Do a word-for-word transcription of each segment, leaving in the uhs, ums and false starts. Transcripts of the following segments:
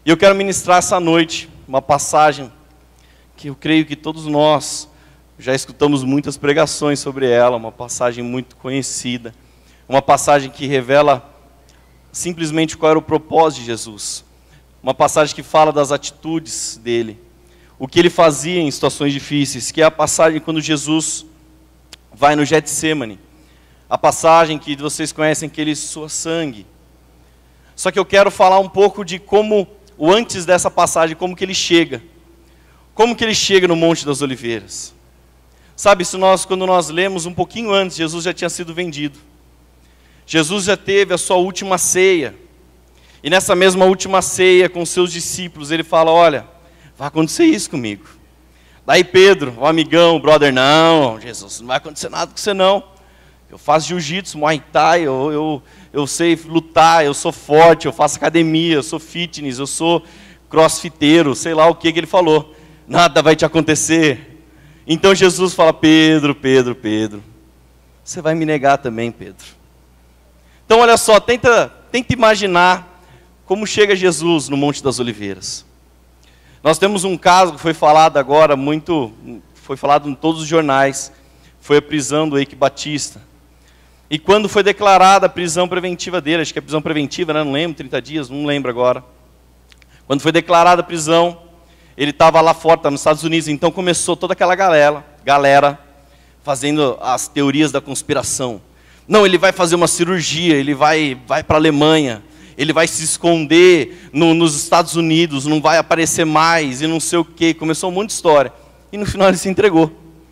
E eu quero ministrar essa noite uma passagem que eu creio que todos nós já escutamos muitas pregações sobre ela, uma passagem muito conhecida, uma passagem que revela simplesmente qual era o propósito de Jesus, uma passagem que fala das atitudes dele, o que ele fazia em situações difíceis, que é a passagem quando Jesus vai no Getsêmani, a passagem que vocês conhecem, que ele sua sangue. Só que eu quero falar um pouco de como, o antes dessa passagem, como que ele chega, como que ele chega no Monte das Oliveiras. Sabe, isso nós, quando nós lemos um pouquinho antes, Jesus já tinha sido vendido. Jesus já teve a sua última ceia. E nessa mesma última ceia com seus discípulos, ele fala, olha, vai acontecer isso comigo. Daí Pedro, o amigão, o brother, não, Jesus, não vai acontecer nada com você não. Eu faço jiu-jitsu, muay thai, eu, eu, eu sei lutar, eu sou forte, eu faço academia, eu sou fitness, eu sou crossfiteiro, sei lá o que que ele falou. Nada vai te acontecer. Então Jesus fala, Pedro, Pedro, Pedro, você vai me negar também, Pedro. Então olha só, tenta, tenta imaginar como chega Jesus no Monte das Oliveiras. Nós temos um caso que foi falado agora, muito, foi falado em todos os jornais, foi a prisão do Eike Batista. E quando foi declarada a prisão preventiva dele, acho que é prisão preventiva, né? Não lembro, trinta dias, não lembro agora. Quando foi declarada a prisão, ele estava lá fora, estava nos Estados Unidos, então começou toda aquela galera, galera fazendo as teorias da conspiração. Não, ele vai fazer uma cirurgia, ele vai, vai para a Alemanha, ele vai se esconder no, nos Estados Unidos, não vai aparecer mais, e não sei o quê. Começou um monte de história. E no final ele se entregou.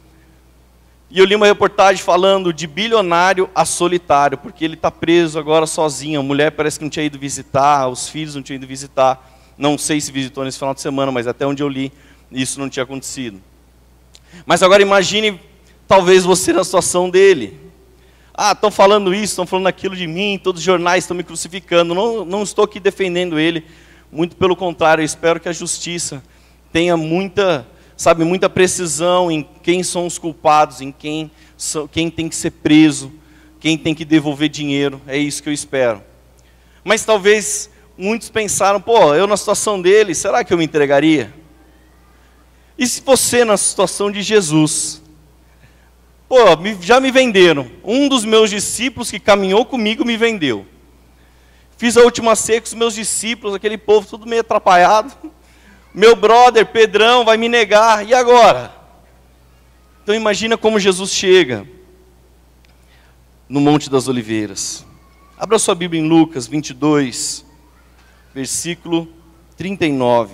E eu li uma reportagem falando de bilionário a solitário, porque ele está preso agora sozinho. A mulher parece que não tinha ido visitar, os filhos não tinham ido visitar. Não sei se visitou nesse final de semana, mas até onde eu li, isso não tinha acontecido. Mas agora imagine, talvez você na situação dele. Ah, estão falando isso, estão falando aquilo de mim, todos os jornais estão me crucificando. Não, não estou aqui defendendo ele, muito pelo contrário, eu espero que a justiça tenha muita, sabe, muita precisão em quem são os culpados, em quem, quem tem que ser preso, quem tem que devolver dinheiro, é isso que eu espero. Mas talvez muitos pensaram, pô, eu na situação dele, será que eu me entregaria? E se você na situação de Jesus? Pô, já me venderam. Um dos meus discípulos que caminhou comigo me vendeu. Fiz a última ceia com os meus discípulos, aquele povo tudo meio atrapalhado. Meu brother, Pedrão, vai me negar. E agora? Então imagina como Jesus chega no Monte das Oliveiras. Abra sua Bíblia em Lucas vinte e dois, versículo trinta e nove.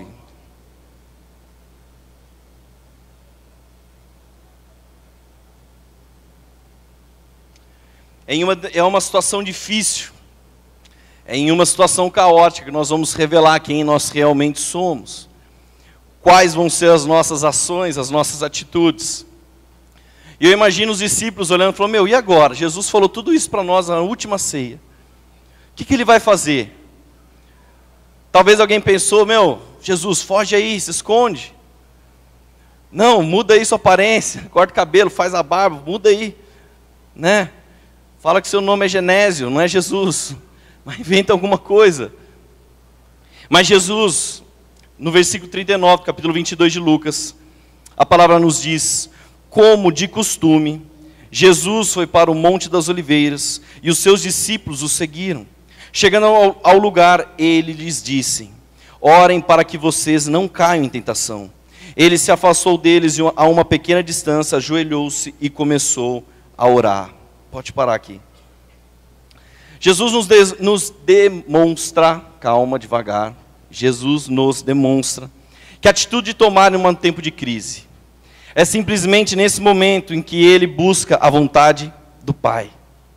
Em uma, é uma situação difícil, é em uma situação caótica que nós vamos revelar quem nós realmente somos. Quais vão ser as nossas ações, as nossas atitudes. E eu imagino os discípulos olhando e falando, meu, e agora? Jesus falou tudo isso para nós na última ceia. O que, que ele vai fazer? Talvez alguém pensou, meu, Jesus, foge aí, se esconde. Não, muda aí sua aparência, corta o cabelo, faz a barba, muda aí, né? Fala que seu nome é Genésio, não é Jesus. Mas inventa alguma coisa. Mas Jesus, no versículo trinta e nove, capítulo vinte e dois de Lucas, a palavra nos diz, como de costume, Jesus foi para o Monte das Oliveiras e os seus discípulos o seguiram. Chegando ao, ao lugar, ele lhes disse, orem para que vocês não caiam em tentação. Ele se afastou deles e a uma pequena distância, ajoelhou-se e começou a orar. Pode parar aqui. Jesus nos, de, nos demonstra, calma, devagar, Jesus nos demonstra que a atitude de tomar em um tempo de crise é simplesmente nesse momento em que ele busca a vontade do Pai.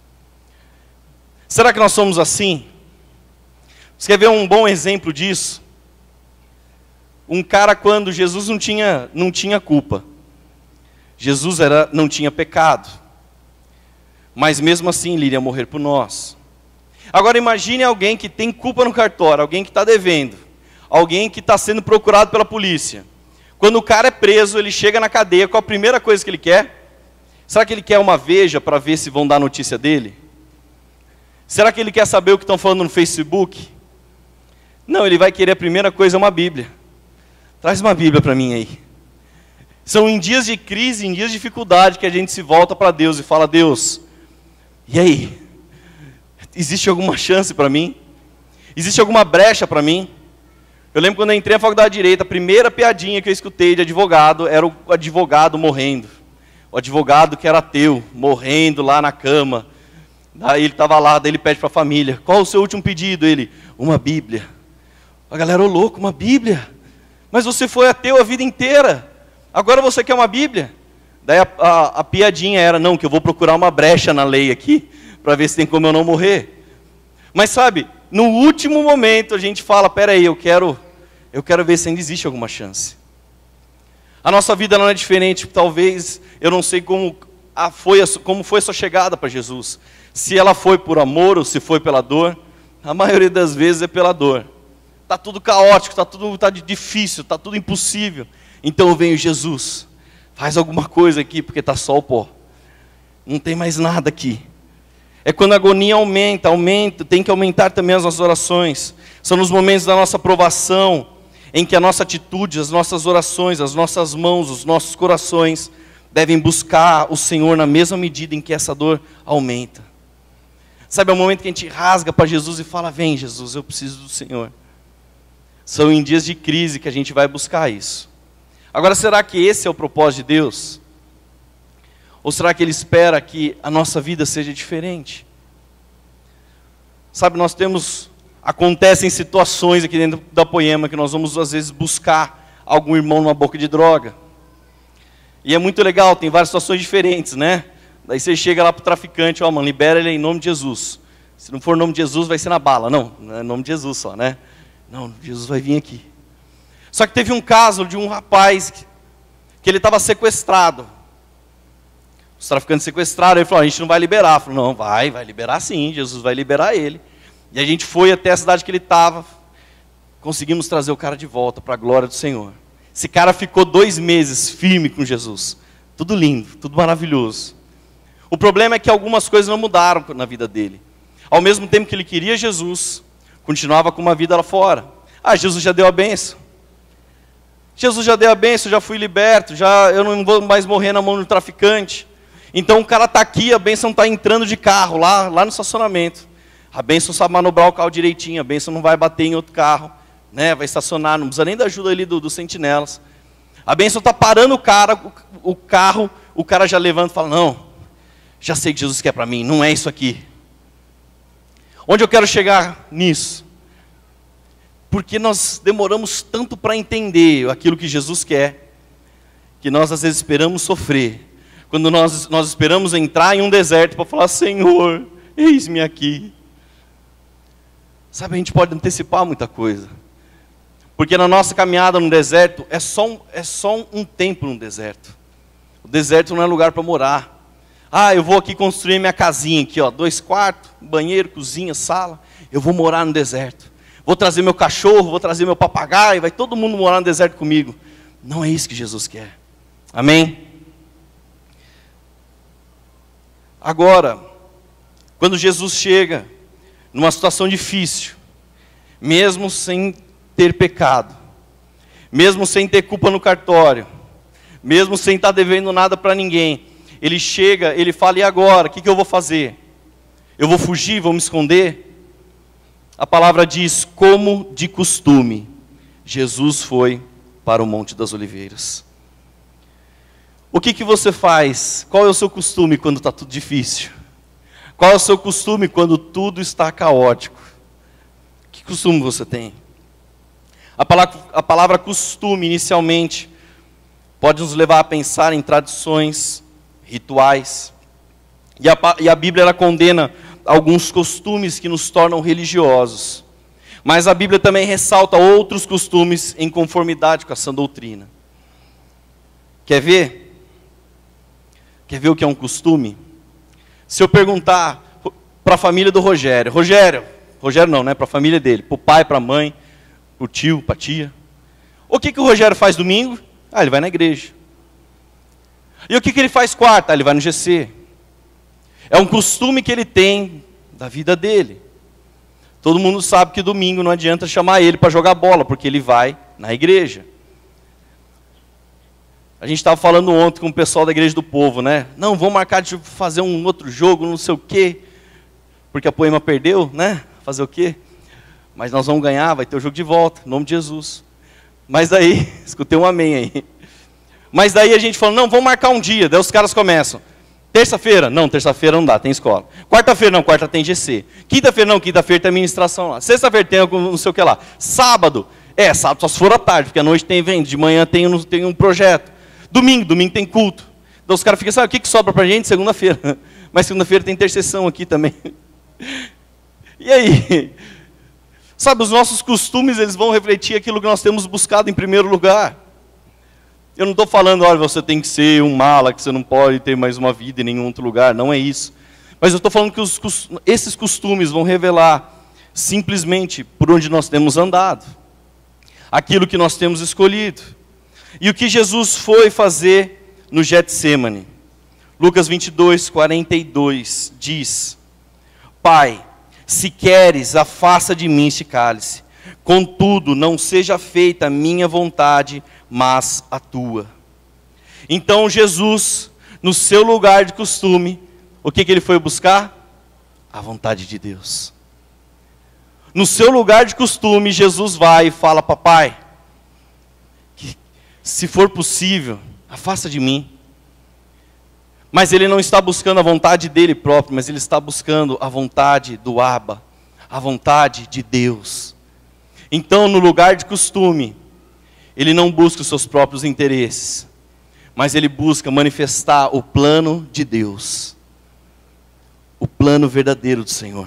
Será que nós somos assim? Você quer ver um bom exemplo disso? Um cara quando Jesus não tinha, não tinha culpa. Jesus era, não tinha pecado. Mas mesmo assim ele iria morrer por nós. Agora imagine alguém que tem culpa no cartório, alguém que está devendo, alguém que está sendo procurado pela polícia. Quando o cara é preso, ele chega na cadeia, qual a primeira coisa que ele quer? Será que ele quer uma veja para ver se vão dar notícia dele? Será que ele quer saber o que estão falando no Facebook? Não, ele vai querer a primeira coisa, uma Bíblia. Traz uma Bíblia para mim aí. São em dias de crise, em dias de dificuldade, que a gente se volta para Deus e fala: Deus, e aí? Existe alguma chance para mim? Existe alguma brecha para mim? Eu lembro quando eu entrei na faculdade de Direito, a primeira piadinha que eu escutei de advogado era o advogado morrendo. O advogado que era ateu, morrendo lá na cama. Daí ele estava lá, daí ele pede para a família: qual o seu último pedido? Ele: uma Bíblia. A galera: ô louco, uma Bíblia? Mas você foi ateu a vida inteira. Agora você quer uma Bíblia? Daí a, a, a piadinha era: não, que eu vou procurar uma brecha na lei aqui, para ver se tem como eu não morrer. Mas sabe, no último momento a gente fala: peraí, eu quero, eu quero ver se ainda existe alguma chance. A nossa vida não é diferente. Talvez, eu não sei como, a foi, a, como foi a sua chegada para Jesus. Se ela foi por amor ou se foi pela dor. A maioria das vezes é pela dor. Está tudo caótico, está tudo tá difícil, está tudo impossível. Então vem Jesus, faz alguma coisa aqui, porque está só o pó. Não tem mais nada aqui. É quando a agonia aumenta, aumenta, tem que aumentar também as nossas orações. São nos momentos da nossa provação, em que a nossa atitude, as nossas orações, as nossas mãos, os nossos corações, devem buscar o Senhor na mesma medida em que essa dor aumenta. Sabe, é o momento que a gente rasga para Jesus e fala: vem Jesus, eu preciso do Senhor. São em dias de crise que a gente vai buscar isso. Agora, será que esse é o propósito de Deus? Ou será que Ele espera que a nossa vida seja diferente? Sabe, nós temos, acontecem situações aqui dentro da Poema que nós vamos às vezes buscar algum irmão numa boca de droga. E é muito legal, tem várias situações diferentes, né? Daí você chega lá para o traficante: ó, oh, mano, libera ele em nome de Jesus. Se não for em nome de Jesus, vai ser na bala. Não, não é em nome de Jesus só, né? Não, Jesus vai vir aqui. Só que teve um caso de um rapaz que, que ele estava sequestrado. Os traficantes sequestraram, ele falou: a gente não vai liberar. Falou: não, vai, vai liberar sim, Jesus vai liberar ele. E a gente foi até a cidade que ele estava, conseguimos trazer o cara de volta para a glória do Senhor. Esse cara ficou dois meses firme com Jesus. Tudo lindo, tudo maravilhoso. O problema é que algumas coisas não mudaram na vida dele. Ao mesmo tempo que ele queria Jesus, continuava com uma vida lá fora. Ah, Jesus já deu a bênção. Jesus já deu a bênção, já fui liberto, já eu não vou mais morrer na mão do traficante. Então o cara está aqui, a bênção está entrando de carro, lá, lá no estacionamento. A bênção sabe manobrar o carro direitinho, a bênção não vai bater em outro carro, né? Vai estacionar, não precisa nem da ajuda ali dos do sentinelas. A bênção está parando o cara, o, o carro, o cara já levanta e fala: não, já sei que Jesus quer para mim, não é isso aqui. Onde eu quero chegar nisso? Porque nós demoramos tanto para entender aquilo que Jesus quer, que nós às vezes esperamos sofrer. Quando nós, nós esperamos entrar em um deserto para falar: Senhor, eis-me aqui. Sabe, a gente pode antecipar muita coisa. Porque na nossa caminhada no deserto, é só um, é só um tempo no deserto. O deserto não é lugar para morar. Ah, eu vou aqui construir minha casinha aqui, ó, dois quartos, banheiro, cozinha, sala. Eu vou morar no deserto. Vou trazer meu cachorro, vou trazer meu papagaio, vai todo mundo morar no deserto comigo. Não é isso que Jesus quer. Amém? Agora, quando Jesus chega numa situação difícil, mesmo sem ter pecado, mesmo sem ter culpa no cartório, mesmo sem estar devendo nada para ninguém, ele chega, ele fala: e agora? O que, que eu vou fazer? Eu vou fugir, vou me esconder? A palavra diz: como de costume, Jesus foi para o Monte das Oliveiras. O que, que você faz? Qual é o seu costume quando está tudo difícil? Qual é o seu costume quando tudo está caótico? Que costume você tem? A palavra, a palavra costume, inicialmente, pode nos levar a pensar em tradições, rituais. E a, e a Bíblia ela condena alguns costumes que nos tornam religiosos. Mas a Bíblia também ressalta outros costumes em conformidade com essa doutrina. Quer ver? Quer ver o que é um costume? Se eu perguntar para a família do Rogério, Rogério, Rogério não, né? Para a família dele, para o pai, para a mãe, para o tio, para a tia. O que, que o Rogério faz domingo? Ah, ele vai na igreja. E o que, que ele faz quarta? Ah, ele vai no G C. É um costume que ele tem da vida dele. Todo mundo sabe que domingo não adianta chamar ele para jogar bola, porque ele vai na igreja. A gente estava falando ontem com o pessoal da Igreja do Povo, né? Não, vamos marcar de fazer um outro jogo, não sei o quê, porque a Poema perdeu, né? Fazer o quê? Mas nós vamos ganhar, vai ter o jogo de volta, em nome de Jesus. Mas daí, escutei um amém aí. Mas daí a gente falou, não, vamos marcar um dia. Daí os caras começam. Terça-feira? Não, terça-feira não dá, tem escola. Quarta-feira não, quarta tem G C. Quinta-feira não, quinta-feira tem administração lá. Sexta-feira tem não sei o que lá. Sábado? É, sábado só se for à tarde, porque à noite tem evento, de manhã tem um, tem um projeto. Domingo, domingo tem culto. Então os caras ficam, sabe o que, que sobra pra gente? Segunda-feira. Mas segunda-feira tem intercessão aqui também. E aí? Sabe, os nossos costumes, eles vão refletir aquilo que nós temos buscado em primeiro lugar. Eu não estou falando, olha, você tem que ser um mala, que você não pode ter mais uma vida em nenhum outro lugar. Não é isso. Mas eu estou falando que os, esses costumes vão revelar simplesmente por onde nós temos andado. Aquilo que nós temos escolhido. E o que Jesus foi fazer no Getsêmani? Lucas vinte e dois, quarenta e dois diz: Pai, se queres, afasta de mim este cálice. Contudo, não seja feita a minha vontade, mas a tua. Então Jesus, no seu lugar de costume, o que, que ele foi buscar? A vontade de Deus. No seu lugar de costume, Jesus vai e fala, papai, que, se for possível, afasta de mim. Mas ele não está buscando a vontade dele próprio, mas ele está buscando a vontade do Abba, a vontade de Deus. Então, no lugar de costume, ele não busca os seus próprios interesses, mas ele busca manifestar o plano de Deus, o plano verdadeiro do Senhor.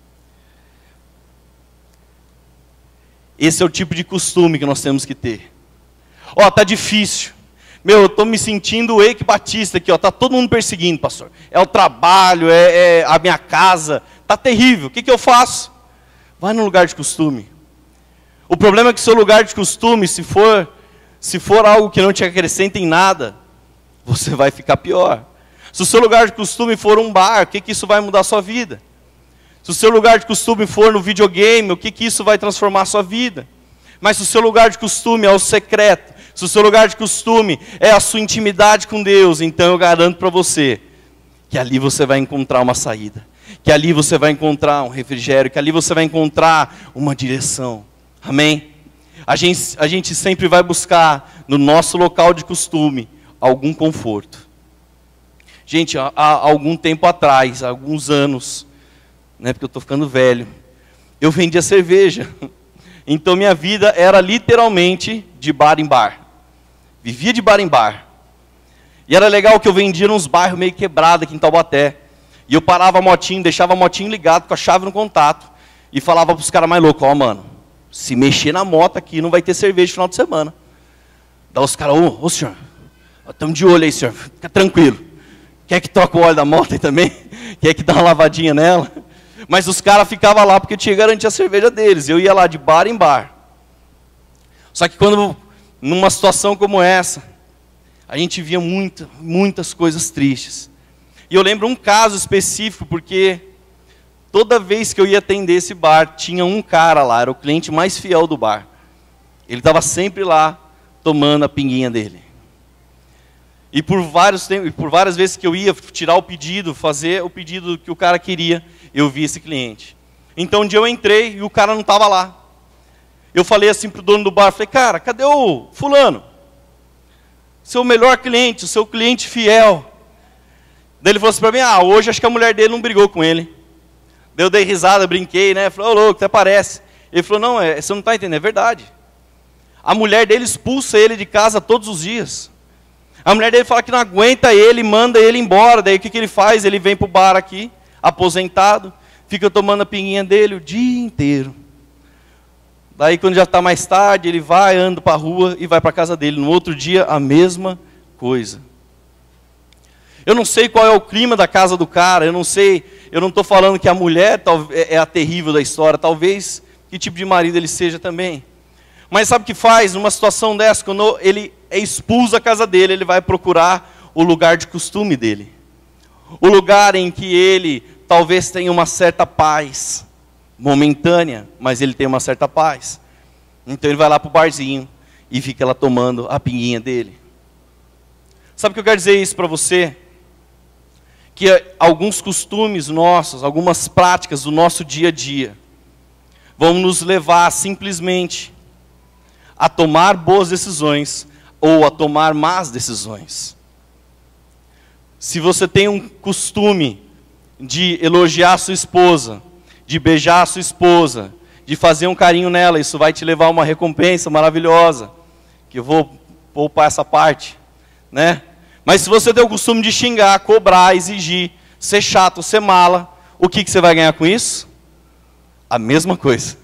Esse é o tipo de costume que nós temos que ter. Ó, tá difícil. Meu, eu estou me sentindo o Eike Batista aqui, ó. Tá todo mundo perseguindo, pastor. É o trabalho, é, é a minha casa. Tá terrível. O que, que eu faço? Vai no lugar de costume. O problema é que o seu lugar de costume, se for, se for algo que não te acrescenta em nada, você vai ficar pior. Se o seu lugar de costume for um bar, o que, que isso vai mudar a sua vida? Se o seu lugar de costume for no videogame, o que, que isso vai transformar a sua vida? Mas se o seu lugar de costume é o secreto, se o seu lugar de costume é a sua intimidade com Deus, então eu garanto para você que ali você vai encontrar uma saída, que ali você vai encontrar um refrigério, que ali você vai encontrar uma direção. Amém? A gente, a gente sempre vai buscar no nosso local de costume algum conforto. Gente, há, há algum tempo atrás, há alguns anos, né, porque eu estou ficando velho, eu vendia cerveja. Então minha vida era literalmente de bar em bar. Vivia de bar em bar. E era legal que eu vendia nos bairros meio quebrados aqui em Taubaté. E eu parava a motinho, deixava a motinho ligado com a chave no contato. E falava para os caras mais loucos, ó, mano, se mexer na moto aqui não vai ter cerveja no final de semana. Daí os caras, ô, ô senhor, estamos de olho aí, senhor, fica tranquilo. Quer que troque o óleo da moto aí também? Quer que dá uma lavadinha nela? Mas os caras ficavam lá porque eu tinha garantido a cerveja deles. Eu ia lá de bar em bar. Só que quando, numa situação como essa, a gente via muita, muitas coisas tristes. E eu lembro um caso específico, porque toda vez que eu ia atender esse bar, tinha um cara lá, era o cliente mais fiel do bar. Ele estava sempre lá, tomando a pinguinha dele. E por, vários tempos, por várias vezes que eu ia tirar o pedido, fazer o pedido que o cara queria, eu vi esse cliente. Então um dia eu entrei e o cara não estava lá. Eu falei assim para o dono do bar, falei, cara, cadê o fulano? Seu melhor cliente, o seu cliente fiel. Daí ele falou assim para mim, ah, hoje acho que a mulher dele não brigou com ele. Daí eu dei risada, brinquei, né? Falei, ô louco, até parece. Ele falou, não, é, você não está entendendo, é verdade. A mulher dele expulsa ele de casa todos os dias. A mulher dele fala que não aguenta ele, manda ele embora. Daí o que, que ele faz? Ele vem para o bar aqui, aposentado, fica tomando a pinguinha dele o dia inteiro. Daí quando já está mais tarde, ele vai, anda para a rua e vai para a casa dele. No outro dia, a mesma coisa. Eu não sei qual é o clima da casa do cara, eu não sei, eu não estou falando que a mulher é a terrível da história, talvez que tipo de marido ele seja também. Mas sabe o que faz numa situação dessa? Quando ele é expulso da casa dele, ele vai procurar o lugar de costume dele. O lugar em que ele talvez tenha uma certa paz. momentânea, mas ele tem uma certa paz. Então ele vai lá para o barzinho e fica lá tomando a pinguinha dele. Sabe o que eu quero dizer isso para você? Que alguns costumes nossos, algumas práticas do nosso dia a dia, vão nos levar simplesmente a tomar boas decisões ou a tomar más decisões. Se você tem um costume de elogiar a sua esposa, de beijar a sua esposa, de fazer um carinho nela, isso vai te levar a uma recompensa maravilhosa, que eu vou poupar essa parte, né? Mas se você tem o costume de xingar, cobrar, exigir, ser chato, ser mala, o que, que você vai ganhar com isso? A mesma coisa.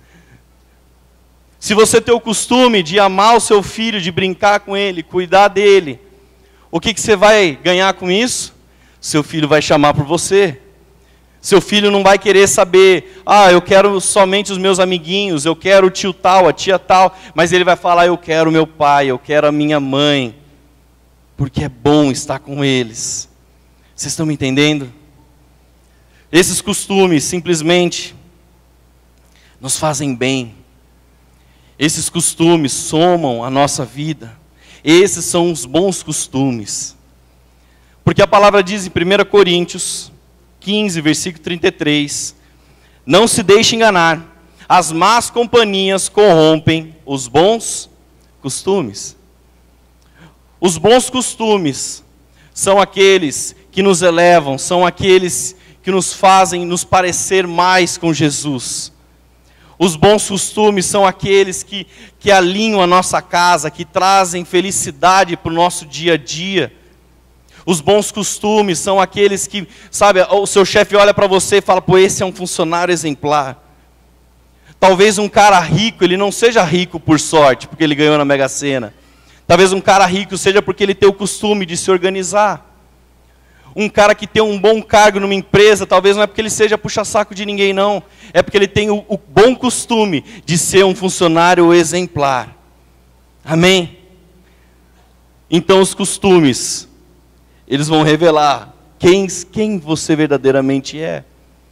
Se você tem o costume de amar o seu filho, de brincar com ele, cuidar dele, o que, que você vai ganhar com isso? Seu filho vai chamar por você. Seu filho não vai querer saber, ah, eu quero somente os meus amiguinhos, eu quero o tio tal, a tia tal, mas ele vai falar, eu quero meu pai, eu quero a minha mãe, porque é bom estar com eles. Vocês estão me entendendo? Esses costumes simplesmente nos fazem bem. Esses costumes somam a nossa vida. Esses são os bons costumes. Porque a palavra diz em primeira Coríntios quinze, versículo trinta e três, não se deixe enganar, as más companhias corrompem os bons costumes. Os bons costumes são aqueles que nos elevam, são aqueles que nos fazem nos parecer mais com Jesus. Os bons costumes são aqueles que, que alinham a nossa casa, que trazem felicidade para o nosso dia a dia. Os bons costumes são aqueles que, sabe, o seu chefe olha para você e fala, pô, esse é um funcionário exemplar. Talvez um cara rico, ele não seja rico por sorte, porque ele ganhou na Mega Sena. Talvez um cara rico seja porque ele tem o costume de se organizar. Um cara que tem um bom cargo numa empresa, talvez não é porque ele seja puxa-saco de ninguém, não. É porque ele tem o, o bom costume de ser um funcionário exemplar. Amém? Então os costumes, eles vão revelar quem, quem você verdadeiramente é.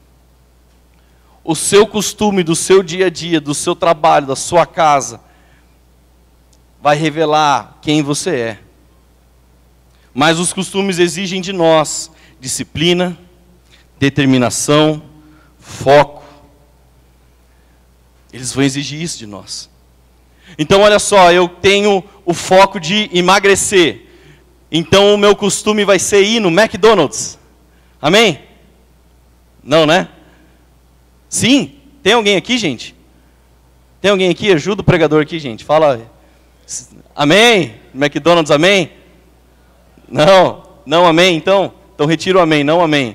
O seu costume do seu dia a dia, do seu trabalho, da sua casa, vai revelar quem você é. Mas os costumes exigem de nós disciplina, determinação, foco. Eles vão exigir isso de nós. Então olha só, eu tenho o foco de emagrecer. Então o meu costume vai ser ir no McDonald's. Amém? Não, né? Sim? Tem alguém aqui, gente? Tem alguém aqui? Ajuda o pregador aqui, gente. Fala. Amém? McDonald's, amém? Não, não amém, então? Então retira o amém, não amém.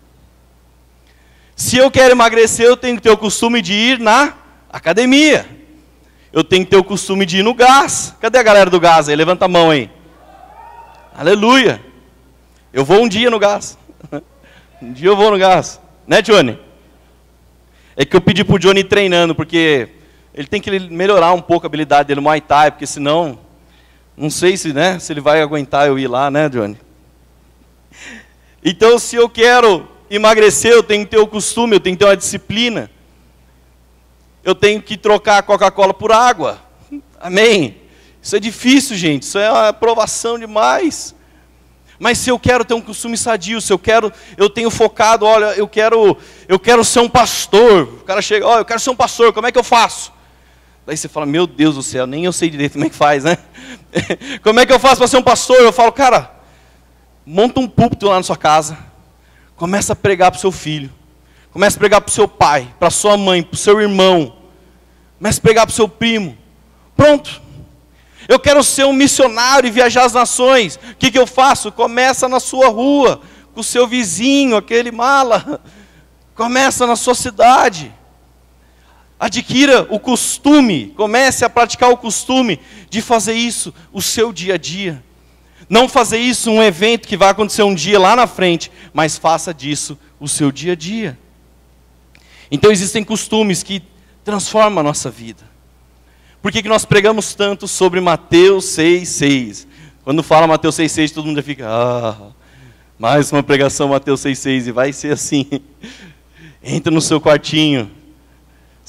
Se eu quero emagrecer, eu tenho que ter o costume de ir na academia. Eu tenho que ter o costume de ir no gás. Cadê a galera do gás aí? Levanta a mão aí. Aleluia. Eu vou um dia no gás. Um dia eu vou no gás. Né, Johnny? É que eu pedi pro Johnny ir treinando, porque ele tem que melhorar um pouco a habilidade dele no Muay Thai, porque senão, não sei se, né, se ele vai aguentar eu ir lá, né, Johnny? Então, se eu quero emagrecer, eu tenho que ter o costume, eu tenho que ter uma disciplina. Eu tenho que trocar a Coca-Cola por água. Amém? Isso é difícil, gente, isso é uma provação demais. Mas se eu quero ter um costume sadio, se eu quero, eu tenho focado, olha, eu quero, eu quero ser um pastor. O cara chega, olha, eu quero ser um pastor, como é que eu faço? Daí você fala, meu Deus do céu, nem eu sei direito como é que faz, né? Como é que eu faço para ser um pastor? Eu falo, cara, monta um púlpito lá na sua casa, começa a pregar para o seu filho, começa a pregar para o seu pai, para a sua mãe, para o seu irmão, começa a pregar para o seu primo. Pronto. Eu quero ser um missionário e viajar as nações. O que, que eu faço? Começa na sua rua, com o seu vizinho, aquele mala. Começa na sua cidade. Adquira o costume, comece a praticar o costume de fazer isso o seu dia a dia. Não fazer isso um evento que vai acontecer um dia lá na frente, mas faça disso o seu dia a dia. Então existem costumes que transformam a nossa vida. Por que que nós pregamos tanto sobre Mateus seis, seis? Quando fala Mateus seis, seis, todo mundo já fica, ah, mais uma pregação Mateus seis, seis, e vai ser assim. Entra no seu quartinho,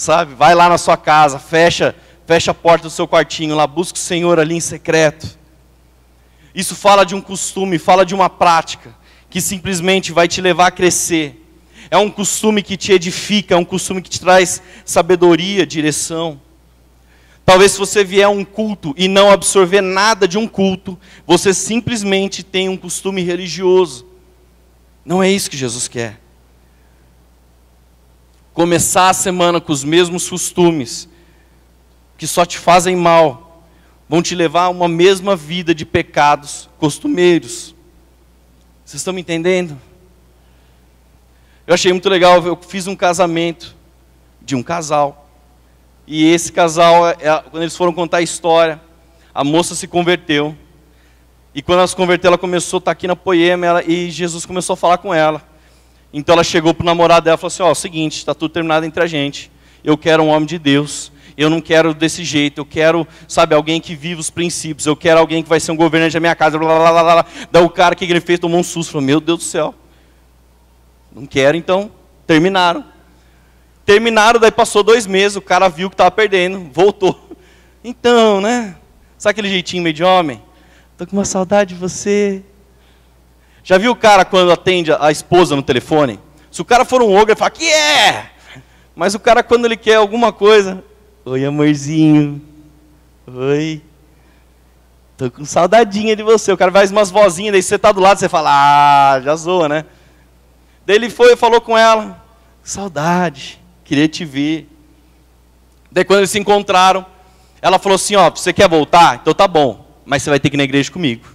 sabe? Vai lá na sua casa, fecha, fecha a porta do seu quartinho lá, busca o Senhor ali em secreto. Isso fala de um costume, fala de uma prática, que simplesmente vai te levar a crescer. É um costume que te edifica, é um costume que te traz sabedoria, direção. Talvez se você vier a um culto e não absorver nada de um culto, você simplesmente tem um costume religioso. Não é isso que Jesus quer. Começar a semana com os mesmos costumes, que só te fazem mal, vão te levar a uma mesma vida de pecados costumeiros. Vocês estão me entendendo? Eu achei muito legal, eu fiz um casamento de um casal. E esse casal, quando eles foram contar a história, a moça se converteu. E quando ela se converteu, ela começou a estar aqui na Poema, ela, e Jesus começou a falar com ela. Então ela chegou para o namorado dela e falou assim, ó, é o seguinte, está tudo terminado entre a gente. Eu quero um homem de Deus. Eu não quero desse jeito. Eu quero, sabe, alguém que vive os princípios. Eu quero alguém que vai ser um governante da minha casa. Blá, blá, blá, blá. Daí o cara, o que ele fez? Tomou um susto. Falou, meu Deus do céu. Não quero, então. Terminaram. Terminaram, daí passou dois meses. O cara viu que estava perdendo. Voltou. Então, né? Sabe aquele jeitinho meio de homem? Estou com uma saudade de você. Já viu o cara quando atende a esposa no telefone? Se o cara for um ogro, ele fala, que é? Mas o cara quando ele quer alguma coisa, oi amorzinho, oi, tô com saudadinha de você. O cara faz umas vozinhas, daí você tá do lado, você fala, ah, já zoa, né? Daí ele foi e falou com ela, saudade, queria te ver. Daí quando eles se encontraram, ela falou assim, ó, você quer voltar? Então tá bom, mas você vai ter que ir na igreja comigo.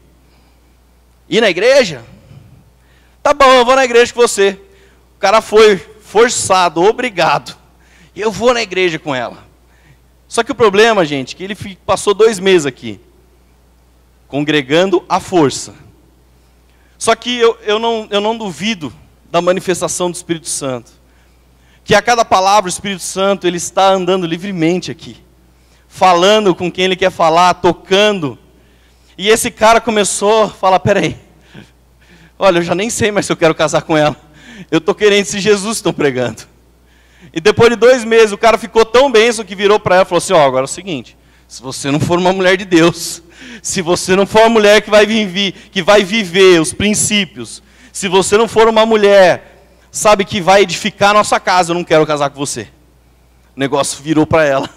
Ir na igreja? Tá bom, eu vou na igreja com você. O cara foi forçado, obrigado. E eu vou na igreja com ela. Só que o problema, gente, é que ele passou dois meses aqui, congregando à força. Só que eu, eu, não, eu não duvido da manifestação do Espírito Santo. Que a cada palavra o Espírito Santo, ele está andando livremente aqui. Falando com quem ele quer falar, tocando. E esse cara começou a falar, peraí, olha, eu já nem sei mais se eu quero casar com ela. Eu estou querendo se Jesus estão pregando. E depois de dois meses, o cara ficou tão benção que virou para ela e falou assim, ó, agora é o seguinte, se você não for uma mulher de Deus, se você não for uma mulher que vai viver, que vai viver os princípios, se você não for uma mulher, sabe, que vai edificar a nossa casa, eu não quero casar com você. O negócio virou para ela.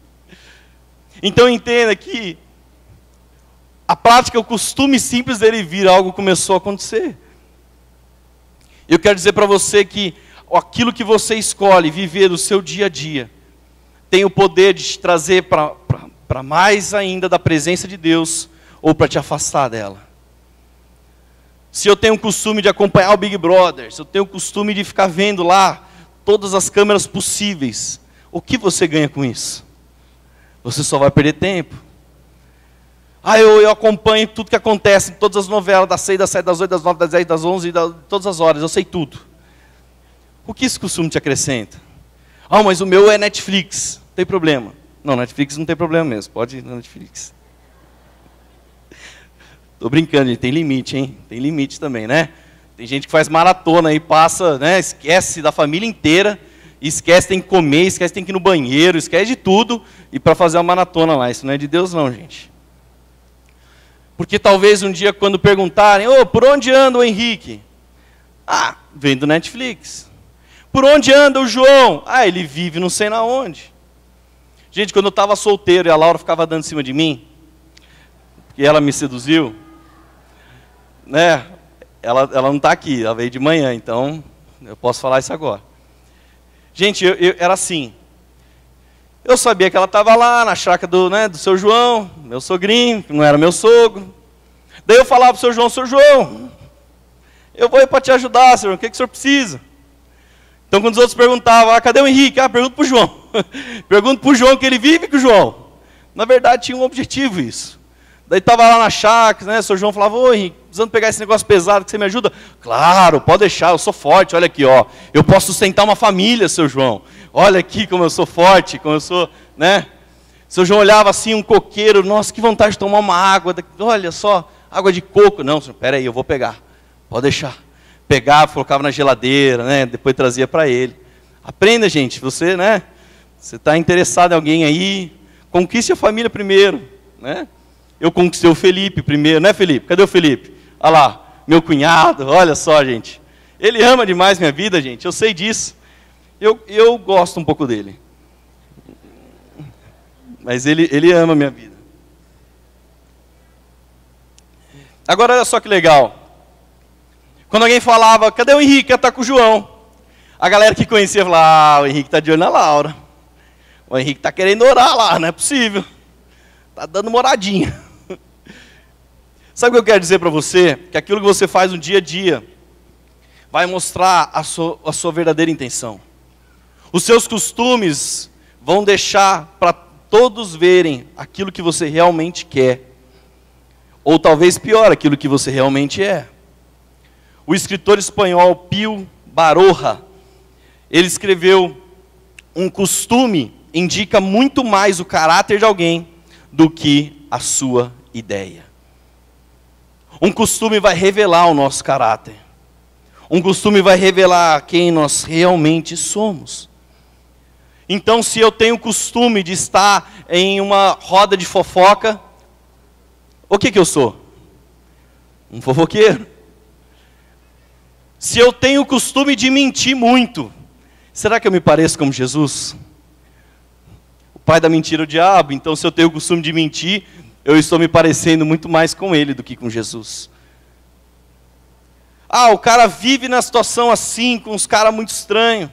Então entenda que a prática, o costume simples dele vir, algo começou a acontecer. Eu quero dizer para você que aquilo que você escolhe viver no seu dia a dia, tem o poder de te trazer para mais ainda da presença de Deus, ou para te afastar dela. Se eu tenho o costume de acompanhar o Big Brother, se eu tenho o costume de ficar vendo lá todas as câmeras possíveis, o que você ganha com isso? Você só vai perder tempo. Ah, eu, eu acompanho tudo que acontece, todas as novelas, das seis, das sete, das oito, das nove, das dez, das onze, das, todas as horas, eu sei tudo. O que esse costume te acrescenta? Ah, mas o meu é Netflix, não tem problema. Não, Netflix não tem problema mesmo, pode ir na Netflix. Estou brincando, gente, tem limite, hein? Tem limite também, né? Tem gente que faz maratona e passa, né? Esquece da família inteira, esquece, tem que comer, esquece, tem que ir no banheiro, esquece de tudo, e para fazer uma maratona lá, isso não é de Deus não, gente. Porque talvez um dia quando perguntarem, ô, por onde anda o Henrique? Ah, vem do Netflix. Por onde anda o João? Ah, ele vive não sei na onde. Gente, quando eu estava solteiro e a Laura ficava dando em cima de mim, porque ela me seduziu, né? Ela, ela não está aqui, ela veio de manhã, então eu posso falar isso agora. Gente, eu, eu, era assim. Eu sabia que ela estava lá na chácara do, né, do seu João, meu sogrinho, que não era meu sogro. Daí eu falava para o seu João, seu João, eu vou ir para te ajudar, senhor, o que, que o senhor precisa? Então quando os outros perguntavam, ah, cadê o Henrique? Ah, pergunta para o João. Pergunta para o João que ele vive com o João. Na verdade tinha um objetivo isso. Daí estava lá na chácara, né, o seu João falava, ô Henrique, precisando pegar esse negócio pesado, que você me ajuda? Claro, pode deixar, eu sou forte, olha aqui, ó, eu posso sustentar uma família, seu João. Olha aqui como eu sou forte, como eu sou, né? Seu João olhava assim, um coqueiro, nossa, que vontade de tomar uma água, olha só, água de coco. Não, senhor, pera aí, eu vou pegar, pode deixar. Pegava, colocava na geladeira, né? Depois trazia para ele. Aprenda, gente, você, né? Você está interessado em alguém aí? Conquiste a família primeiro, né? Eu conquistei o Felipe primeiro, né, Felipe? Cadê o Felipe? Olha lá, meu cunhado, olha só, gente. Ele ama demais minha vida, gente, eu sei disso. Eu, eu gosto um pouco dele. Mas ele, ele ama minha vida. Agora, olha só que legal. Quando alguém falava, cadê o Henrique? Está com o João. A galera que conhecia falava, ah, o Henrique está de olho na Laura. O Henrique está querendo orar lá, não é possível. Está dando moradinha. Sabe o que eu quero dizer para você? Que aquilo que você faz no dia a dia vai mostrar a sua, a sua verdadeira intenção. Os seus costumes vão deixar para todos verem aquilo que você realmente quer. Ou talvez pior, aquilo que você realmente é. O escritor espanhol Pío Baroja, ele escreveu: um costume indica muito mais o caráter de alguém do que a sua ideia. Um costume vai revelar o nosso caráter. Um costume vai revelar quem nós realmente somos. Então, se eu tenho o costume de estar em uma roda de fofoca, o que que eu sou? Um fofoqueiro. Se eu tenho o costume de mentir muito, será que eu me pareço como Jesus? O pai da mentira é o diabo. Então, se eu tenho o costume de mentir, eu estou me parecendo muito mais com ele do que com Jesus. Ah, o cara vive na situação assim, com uns caras muito estranhos.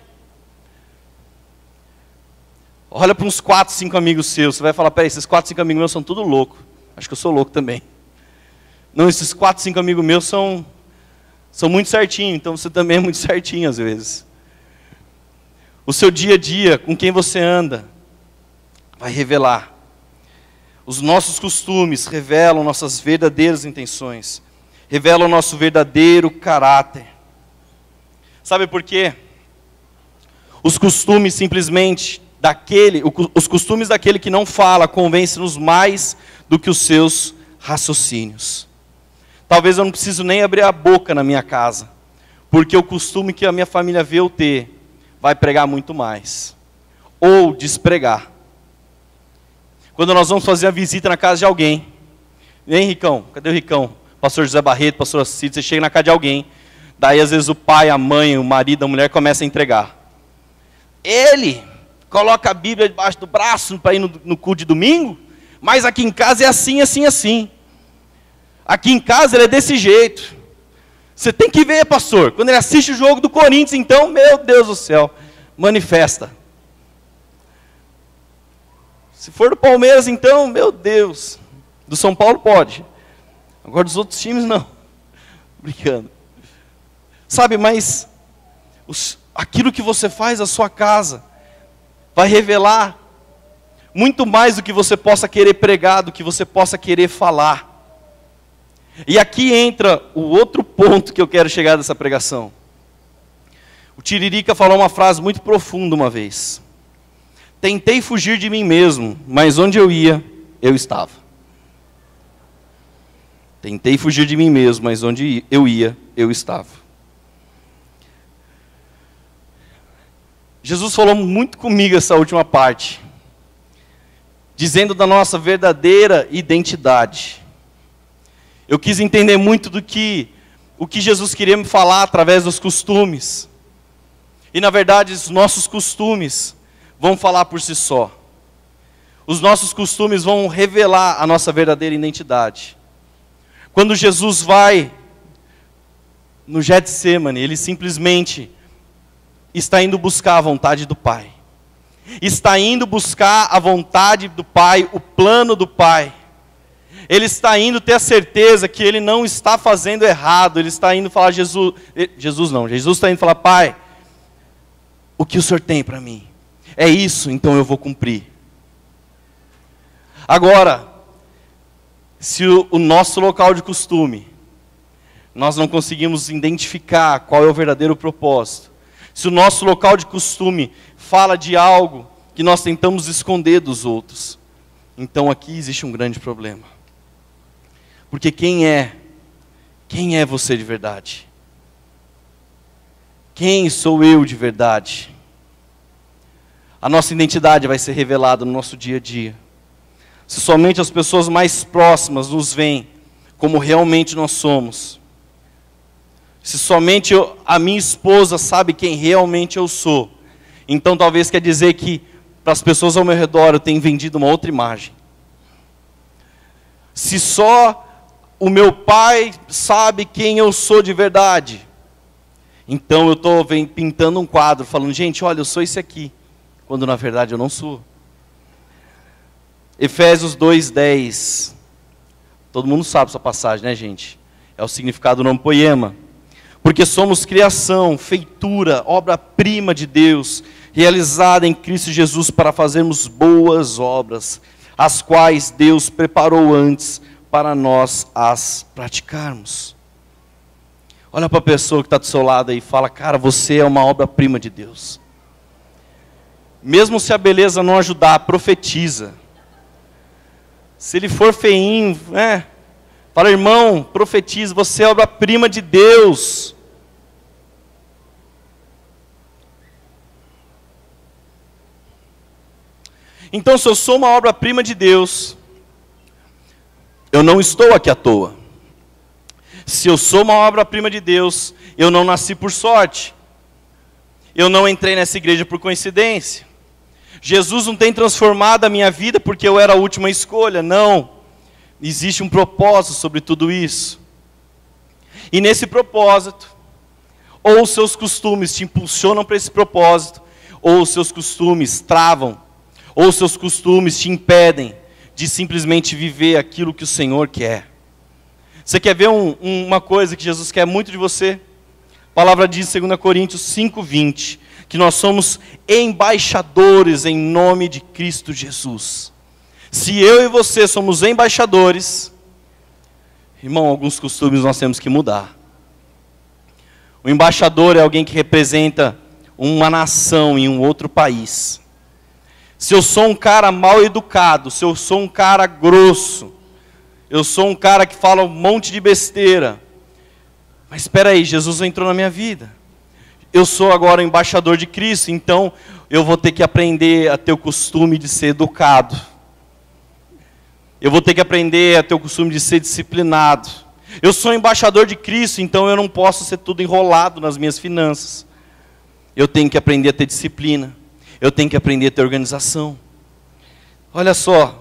Olha para uns quatro, cinco amigos seus. Você vai falar, peraí, esses quatro, cinco amigos meus são tudo louco. Acho que eu sou louco também. Não, esses quatro, cinco amigos meus são, são muito certinhos. Então você também é muito certinho às vezes. O seu dia a dia, com quem você anda, vai revelar. Os nossos costumes revelam nossas verdadeiras intenções. Revelam o nosso verdadeiro caráter. Sabe por quê? Os costumes simplesmente daquele, os costumes daquele que não fala convencem-nos mais do que os seus raciocínios. Talvez eu não preciso nem abrir a boca na minha casa, porque o costume que a minha família vê eu ter vai pregar muito mais, ou despregar. Quando nós vamos fazer a visita na casa de alguém, vem Ricão, cadê o Ricão? Pastor José Barreto, pastor Cid, você chega na casa de alguém, daí às vezes o pai, a mãe, o marido, a mulher começa a entregar. Ele coloca a Bíblia debaixo do braço para ir no, no culto de domingo, mas aqui em casa é assim, assim, assim. Aqui em casa ele é desse jeito. Você tem que ver, pastor, quando ele assiste o jogo do Corinthians, então, meu Deus do céu, manifesta. Se for do Palmeiras, então, meu Deus, do São Paulo pode. Agora dos outros times não. Brincando. Sabe, mas os, aquilo que você faz na sua casa vai revelar muito mais do que você possa querer pregar, do que você possa querer falar. E aqui entra o outro ponto que eu quero chegar dessa pregação. O Tiririca falou uma frase muito profunda uma vez. Tentei fugir de mim mesmo, mas onde eu ia, eu estava. Tentei fugir de mim mesmo, mas onde eu ia, eu estava. Jesus falou muito comigo essa última parte, dizendo da nossa verdadeira identidade. Eu quis entender muito do que, o que Jesus queria me falar através dos costumes. E na verdade, os nossos costumes vão falar por si só. Os nossos costumes vão revelar a nossa verdadeira identidade. Quando Jesus vai no Getsemane, ele simplesmente está indo buscar a vontade do Pai. Está indo buscar a vontade do Pai, o plano do Pai. Ele está indo ter a certeza que ele não está fazendo errado. Ele está indo falar, Jesus, Jesus não, Jesus está indo falar, Pai, o que o Senhor tem para mim? É isso, então eu vou cumprir. Agora, se o, o nosso local de costume, nós não conseguimos identificar qual é o verdadeiro propósito, se o nosso local de costume fala de algo que nós tentamos esconder dos outros, então aqui existe um grande problema. Porque quem é, quem é você de verdade? Quem sou eu de verdade? a nossa identidade vai ser revelada no nosso dia a dia. Se somente as pessoas mais próximas nos veem como realmente nós somos. Se somente eu, a minha esposa sabe quem realmente eu sou. Então talvez quer dizer que para as pessoas ao meu redor eu tenho vendido uma outra imagem. Se só o meu pai sabe quem eu sou de verdade, então eu estou pintando um quadro, falando, gente, olha, eu sou esse aqui, quando na verdade eu não sou. Efésios dois, dez. Todo mundo sabe essa passagem, né, gente? É o significado do nome poema. Porque somos criação, feitura, obra-prima de Deus, realizada em Cristo Jesus para fazermos boas obras, as quais Deus preparou antes para nós as praticarmos. Olha para a pessoa que está do seu lado aí e fala, cara, você é uma obra-prima de Deus. Mesmo se a beleza não ajudar, profetiza. Se ele for feinho, né? Fala, irmão, profetiza, você é obra-prima de Deus. Então, se eu sou uma obra-prima de Deus, eu não estou aqui à toa. Se eu sou uma obra-prima de Deus, eu não nasci por sorte. Eu não entrei nessa igreja por coincidência. Jesus não tem transformado a minha vida porque eu era a última escolha, não. Existe um propósito sobre tudo isso. E nesse propósito, ou os seus costumes te impulsionam para esse propósito, ou os seus costumes travam, ou os seus costumes te impedem de simplesmente viver aquilo que o Senhor quer. Você quer ver um, uma coisa que Jesus quer muito de você? A palavra diz em dois Coríntios cinco, vinte, que nós somos embaixadores em nome de Cristo Jesus. Se eu e você somos embaixadores, irmão, alguns costumes nós temos que mudar. O embaixador é alguém que representa uma nação em um outro país. Se eu sou um cara mal educado, se eu sou um cara grosso, eu sou um cara que fala um monte de besteira, mas espera aí, Jesus entrou na minha vida. Eu sou agora o embaixador de Cristo, então eu vou ter que aprender a ter o costume de ser educado. Eu vou ter que aprender a ter o costume de ser disciplinado. Eu sou embaixador de Cristo, então eu não posso ser tudo enrolado nas minhas finanças. Eu tenho que aprender a ter disciplina. Eu tenho que aprender a ter organização. Olha só.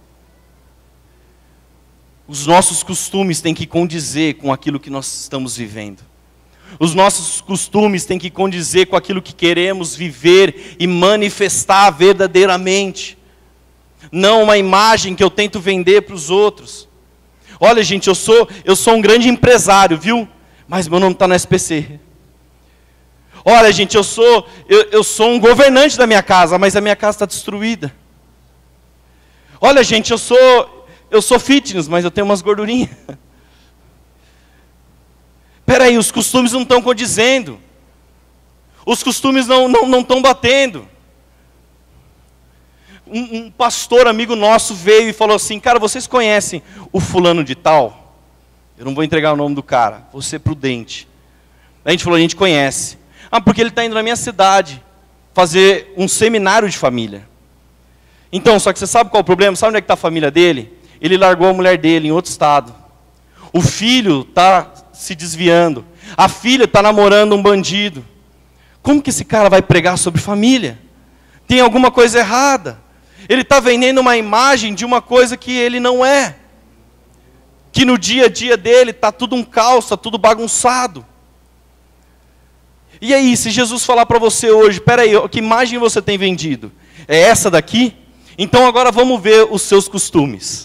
Os nossos costumes têm que condizer com aquilo que nós estamos vivendo. Os nossos costumes têm que condizer com aquilo que queremos viver e manifestar verdadeiramente. Não uma imagem que eu tento vender para os outros. Olha, gente, eu sou, eu sou um grande empresário, viu? Mas meu nome está no S P C. Olha, gente, eu sou, eu, eu sou um governante da minha casa, mas a minha casa está destruída. Olha, gente, eu sou, eu sou fitness, mas eu tenho umas gordurinhas. Espera aí, os costumes não estão condizendo. Os costumes não não não estão batendo. Um, um pastor amigo nosso veio e falou assim, cara, vocês conhecem o fulano de tal? Eu não vou entregar o nome do cara, vou ser prudente. A gente falou, a gente conhece. Ah, porque ele está indo na minha cidade fazer um seminário de família. Então, só que você sabe qual é o problema? Sabe onde é que está a família dele? Ele largou a mulher dele em outro estado. O filho está se desviando. A filha está namorando um bandido. Como que esse cara vai pregar sobre família? Tem alguma coisa errada. Ele está vendendo uma imagem de uma coisa que ele não é. Que no dia a dia dele está tudo um caos, está tudo bagunçado. E aí, se Jesus falar para você hoje, espera aí, que imagem você tem vendido? É essa daqui? Então agora vamos ver os seus costumes.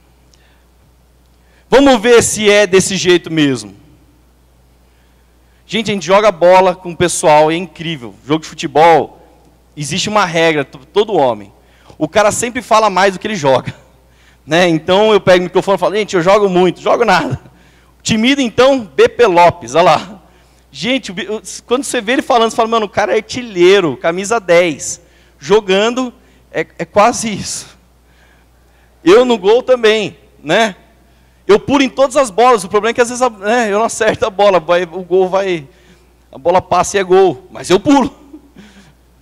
Vamos ver se é desse jeito mesmo. Gente, a gente joga bola com o pessoal, é incrível. Jogo de futebol, existe uma regra, todo homem. O cara sempre fala mais do que ele joga. Né? Então eu pego o microfone e falo, gente, eu jogo muito, jogo nada. Timido então, B P Lopes, olha lá. Gente, quando você vê ele falando, você fala, mano, o cara é artilheiro, camisa dez. Jogando, é, é quase isso. Eu no gol também, né? Eu pulo em todas as bolas, o problema é que às vezes né, eu não acerto a bola, vai, o gol vai, a bola passa e é gol, mas eu pulo.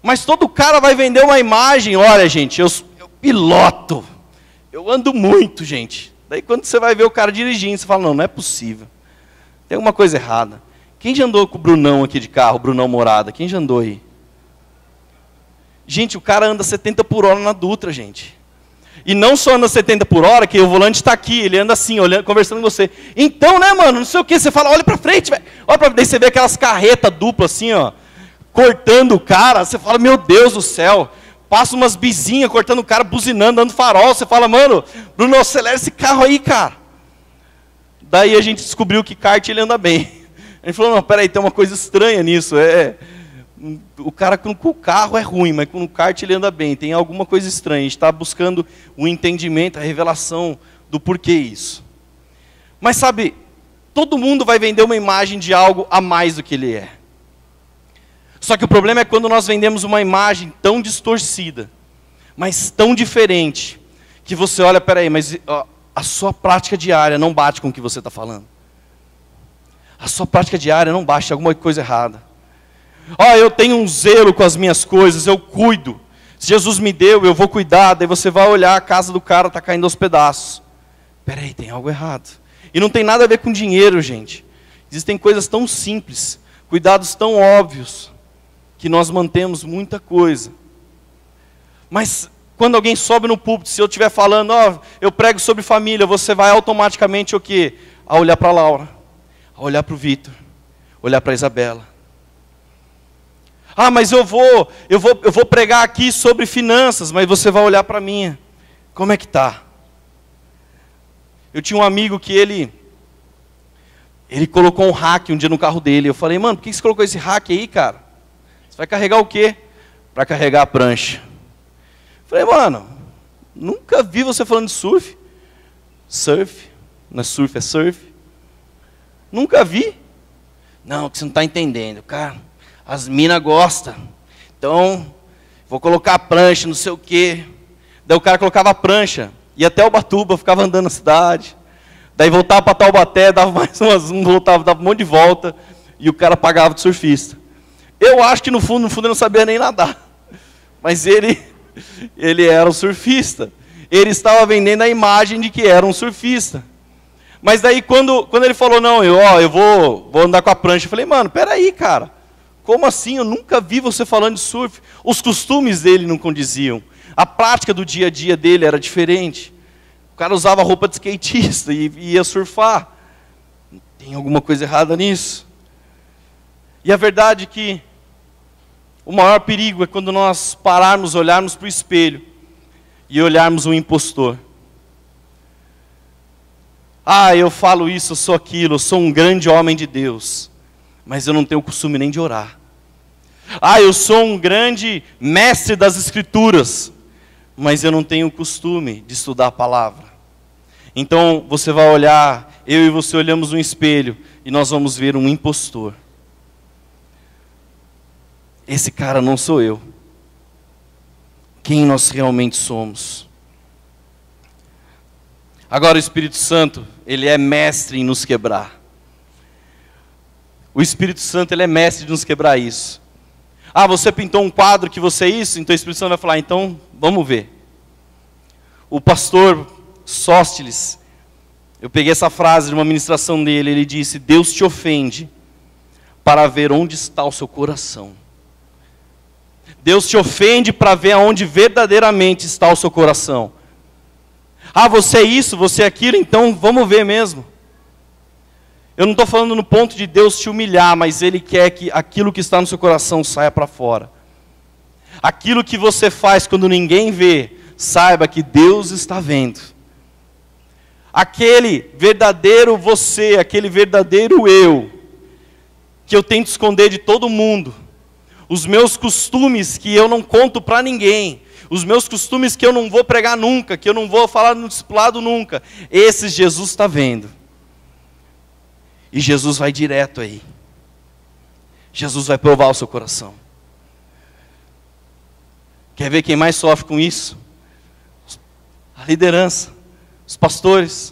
Mas todo cara vai vender uma imagem. Olha, gente, eu, eu piloto. Eu ando muito, gente. Daí quando você vai ver o cara dirigindo, você fala, não, não é possível. Tem alguma coisa errada. Quem já andou com o Brunão aqui de carro, o Brunão Morada? Quem já andou aí? Gente, o cara anda setenta por hora na Dutra, gente. E não só anda setenta por hora, que o volante está aqui, ele anda assim, olhando, conversando com você. Então, né, mano, não sei o que, você fala, olha pra frente, velho. Olha pra frente, daí você vê aquelas carretas duplas assim, ó, cortando o cara, você fala, meu Deus do céu. Passa umas bizinhas cortando o cara, buzinando, dando farol, você fala, mano, Bruno, acelera esse carro aí, cara. Daí a gente descobriu que kart ele anda bem. A gente falou, não, peraí, tem uma coisa estranha nisso, é... O cara com o carro é ruim, mas com o kart ele anda bem. Tem alguma coisa estranha. A gente está buscando o entendimento, a revelação do porquê isso. Mas sabe, todo mundo vai vender uma imagem de algo a mais do que ele é. Só que o problema é quando nós vendemos uma imagem tão distorcida, mas tão diferente, que você olha, peraí, mas ó, a sua prática diária não bate com o que você está falando. A sua prática diária não bate, tem alguma coisa errada. Ó, oh, eu tenho um zelo com as minhas coisas, eu cuido. Se Jesus me deu, eu vou cuidar. Daí você vai olhar, a casa do cara está caindo aos pedaços. Peraí, tem algo errado. E não tem nada a ver com dinheiro, gente. Existem coisas tão simples, cuidados tão óbvios, que nós mantemos muita coisa. Mas quando alguém sobe no púlpito, se eu estiver falando, ó, oh, eu prego sobre família, você vai automaticamente o quê? A olhar para a Laura, a olhar para o Vitor, olhar para a Isabela. Ah, mas eu vou, eu vou, eu vou pregar aqui sobre finanças, mas você vai olhar para mim. Como é que tá? Eu tinha um amigo que ele, ele colocou um rack um dia no carro dele. Eu falei, mano, por que você colocou esse rack aí, cara? Você vai carregar o quê? Para carregar a prancha. Eu falei, mano, nunca vi você falando de surf. Surf? Não é surf, é surf. Nunca vi. Não, que você não está entendendo, cara. As minas gostam. Então, vou colocar a prancha, não sei o quê. Daí o cara colocava a prancha. Ia até Ubatuba, ficava andando na cidade. Daí voltava para Taubaté, dava mais umas, um voltava, dava um monte de volta. E o cara pagava de surfista. Eu acho que no fundo, no fundo, ele não sabia nem nadar. Mas ele, ele era um surfista. Ele estava vendendo a imagem de que era um surfista. Mas daí quando, quando ele falou, não, eu, ó, eu vou, vou andar com a prancha. Eu falei, mano, peraí, cara. Como assim? Eu nunca vi você falando de surf. Os costumes dele não condiziam. A prática do dia a dia dele era diferente. O cara usava roupa de skatista e ia surfar. Tem alguma coisa errada nisso? E a verdade é que o maior perigo é quando nós pararmos, olharmos para o espelho e olharmos um impostor. Ah, eu falo isso, eu sou aquilo, eu sou um grande homem de Deus. Mas eu não tenho o costume nem de orar. Ah, eu sou um grande mestre das Escrituras, mas eu não tenho o costume de estudar a palavra. Então você vai olhar, eu e você olhamos no espelho, e nós vamos ver um impostor. Esse cara não sou eu. Quem nós realmente somos? Agora o Espírito Santo, ele é mestre em nos quebrar. O Espírito Santo, ele é mestre de nos quebrar isso. Ah, você pintou um quadro que você é isso? Então o Espírito Santo vai falar, então vamos ver. O pastor Sóstenes, eu peguei essa frase de uma ministração dele, ele disse, Deus te ofende para ver onde está o seu coração. Deus te ofende para ver aonde verdadeiramente está o seu coração. Ah, você é isso, você é aquilo, então vamos ver mesmo. Eu não estou falando no ponto de Deus te humilhar, mas Ele quer que aquilo que está no seu coração saia para fora. Aquilo que você faz quando ninguém vê, saiba que Deus está vendo. Aquele verdadeiro você, aquele verdadeiro eu, que eu tento esconder de todo mundo. Os meus costumes que eu não conto para ninguém. Os meus costumes que eu não vou pregar nunca, que eu não vou falar no discipulado nunca. Esses Jesus está vendo. E Jesus vai direto aí. Jesus vai provar o seu coração. Quer ver quem mais sofre com isso? A liderança, os pastores.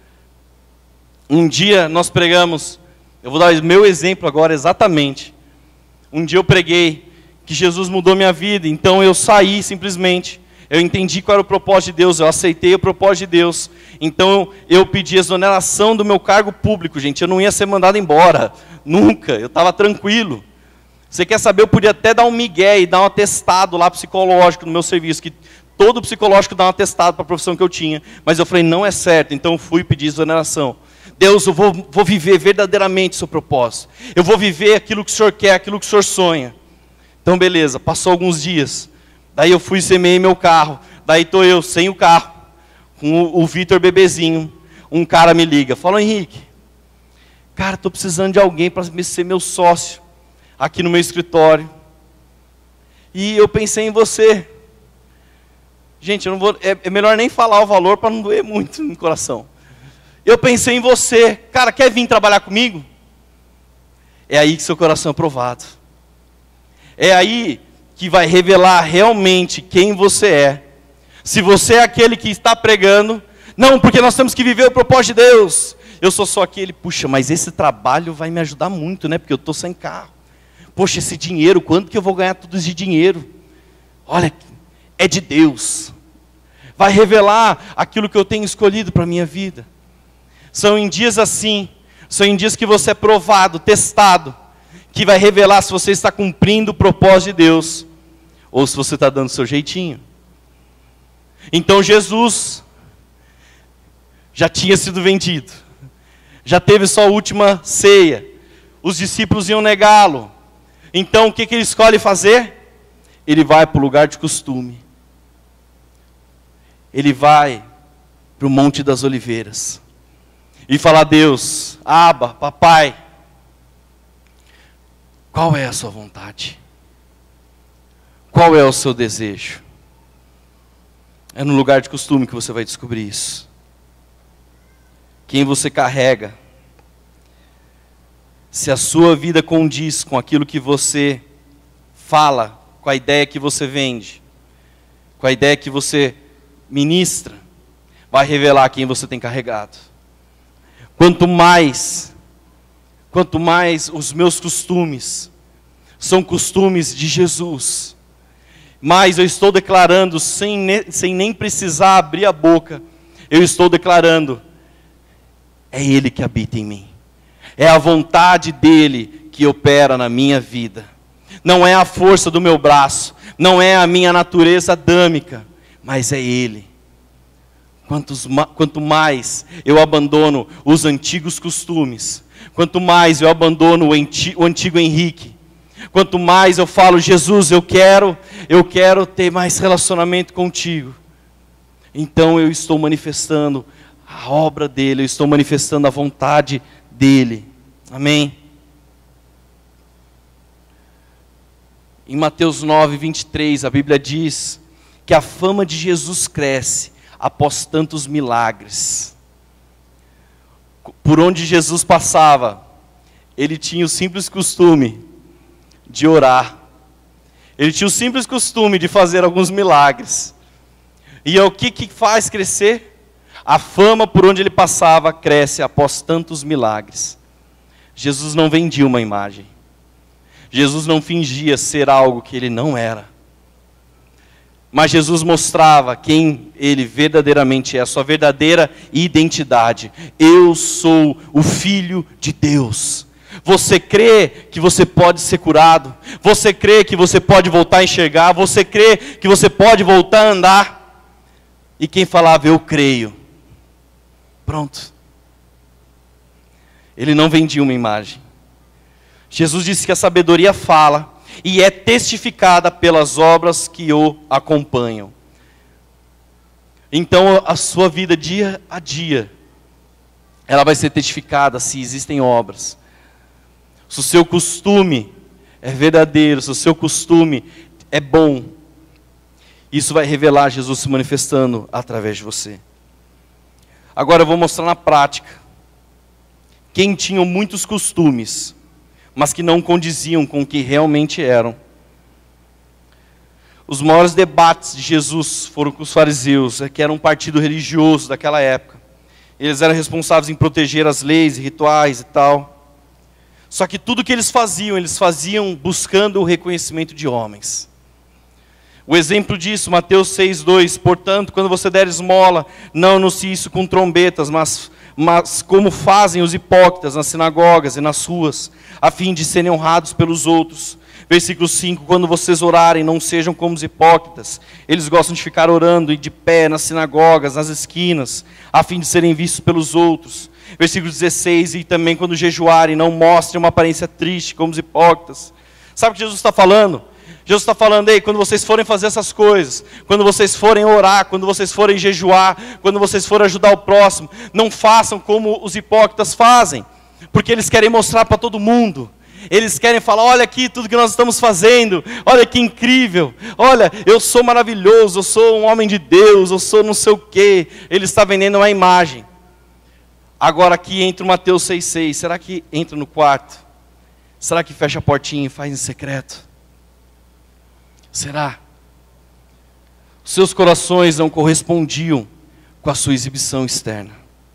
Um dia nós pregamos, eu vou dar o meu exemplo agora exatamente. Um dia eu preguei que Jesus mudou minha vida. Então eu saí simplesmente. Eu entendi qual era o propósito de Deus, eu aceitei o propósito de Deus. Então eu pedi exoneração do meu cargo público, gente. Eu não ia ser mandado embora, nunca. Eu estava tranquilo. Você quer saber, eu podia até dar um migué e dar um atestado lá psicológico no meu serviço, que todo psicológico dá um atestado para a profissão que eu tinha. Mas eu falei, não é certo, então eu fui pedir exoneração. Deus, eu vou, vou viver verdadeiramente o seu propósito. Eu vou viver aquilo que o Senhor quer, aquilo que o Senhor sonha. Então beleza, passou alguns dias. Daí eu fui e semeei meu carro. Daí estou eu sem o carro, com o, o Vitor bebezinho. Um cara me liga, fala, Henrique, cara, estou precisando de alguém para ser meu sócio aqui no meu escritório. E eu pensei em você. Gente, eu não vou, é, é melhor nem falar o valor para não doer muito no coração. Eu pensei em você. Cara, quer vir trabalhar comigo? É aí que seu coração é provado. É aí que vai revelar realmente quem você é. Se você é aquele que está pregando, não, porque nós temos que viver o propósito de Deus. Eu sou só aquele, puxa, mas esse trabalho vai me ajudar muito, né? Porque eu estou sem carro. Poxa, esse dinheiro, quanto que eu vou ganhar tudo esse dinheiro? Olha, é de Deus. Vai revelar aquilo que eu tenho escolhido para a minha vida. São em dias assim, são em dias que você é provado, testado, que vai revelar se você está cumprindo o propósito de Deus, ou se você está dando o seu jeitinho. Então Jesus já tinha sido vendido, já teve sua última ceia, os discípulos iam negá-lo. Então o que, que ele escolhe fazer? Ele vai para o lugar de costume. Ele vai para o Monte das Oliveiras. E fala a Deus, Abba, papai, qual é a sua vontade? Qual é o seu desejo? É no lugar de costume que você vai descobrir isso. Quem você carrega. Se a sua vida condiz com aquilo que você fala, com a ideia que você vende, com a ideia que você ministra, vai revelar quem você tem carregado. Quanto mais, quanto mais os meus costumes são costumes de Jesus, mais eu estou declarando, sem, ne, sem nem precisar abrir a boca, eu estou declarando, é Ele que habita em mim. É a vontade dEle que opera na minha vida. Não é a força do meu braço, não é a minha natureza adâmica, mas é Ele. Quantos, quanto mais eu abandono os antigos costumes, quanto mais eu abandono o antigo, o antigo Henrique, quanto mais eu falo, Jesus, eu quero, eu quero ter mais relacionamento contigo, então eu estou manifestando a obra dEle, eu estou manifestando a vontade dEle. Amém? Em Mateus nove, vinte e três, a Bíblia diz que a fama de Jesus cresce após tantos milagres. Por onde Jesus passava, ele tinha o simples costume de orar. Ele tinha o simples costume de fazer alguns milagres. E é o que, que faz crescer? A fama por onde ele passava cresce após tantos milagres. Jesus não vendia uma imagem. Jesus não fingia ser algo que ele não era. Mas Jesus mostrava quem Ele verdadeiramente é, a sua verdadeira identidade. Eu sou o Filho de Deus. Você crê que você pode ser curado? Você crê que você pode voltar a enxergar? Você crê que você pode voltar a andar? E quem falava, eu creio. Pronto. Ele não vendia uma imagem. Jesus disse que a sabedoria fala e é testificada pelas obras que o acompanham. Então a sua vida dia a dia, ela vai ser testificada se existem obras. Se o seu costume é verdadeiro, se o seu costume é bom, isso vai revelar Jesus se manifestando através de você. Agora eu vou mostrar na prática. Quem tinha muitos costumes, mas que não condiziam com o que realmente eram. Os maiores debates de Jesus foram com os fariseus, que era um partido religioso daquela época. Eles eram responsáveis em proteger as leis e rituais e tal. Só que tudo que eles faziam, eles faziam buscando o reconhecimento de homens. O exemplo disso, Mateus seis, dois, portanto, quando você der esmola, não anuncie isso com trombetas, mas, mas como fazem os hipócritas nas sinagogas e nas ruas, a fim de serem honrados pelos outros. Versículo cinco, quando vocês orarem, não sejam como os hipócritas. Eles gostam de ficar orando e de pé nas sinagogas, nas esquinas, a fim de serem vistos pelos outros. Versículo dezesseis, e também quando jejuarem, não mostrem uma aparência triste como os hipócritas. Sabe o que Jesus está falando? Jesus está falando, ei, quando vocês forem fazer essas coisas, quando vocês forem orar, quando vocês forem jejuar, quando vocês forem ajudar o próximo, não façam como os hipócritas fazem, porque eles querem mostrar para todo mundo. Eles querem falar, olha aqui tudo que nós estamos fazendo, olha que incrível, olha, eu sou maravilhoso, eu sou um homem de Deus, eu sou não sei o quê. Ele está vendendo uma imagem. Agora aqui entra o Mateus seis, seis, será que entra no quarto? Será que fecha a portinha e faz em secreto? Será? Os seus corações não correspondiam com a sua exibição externa.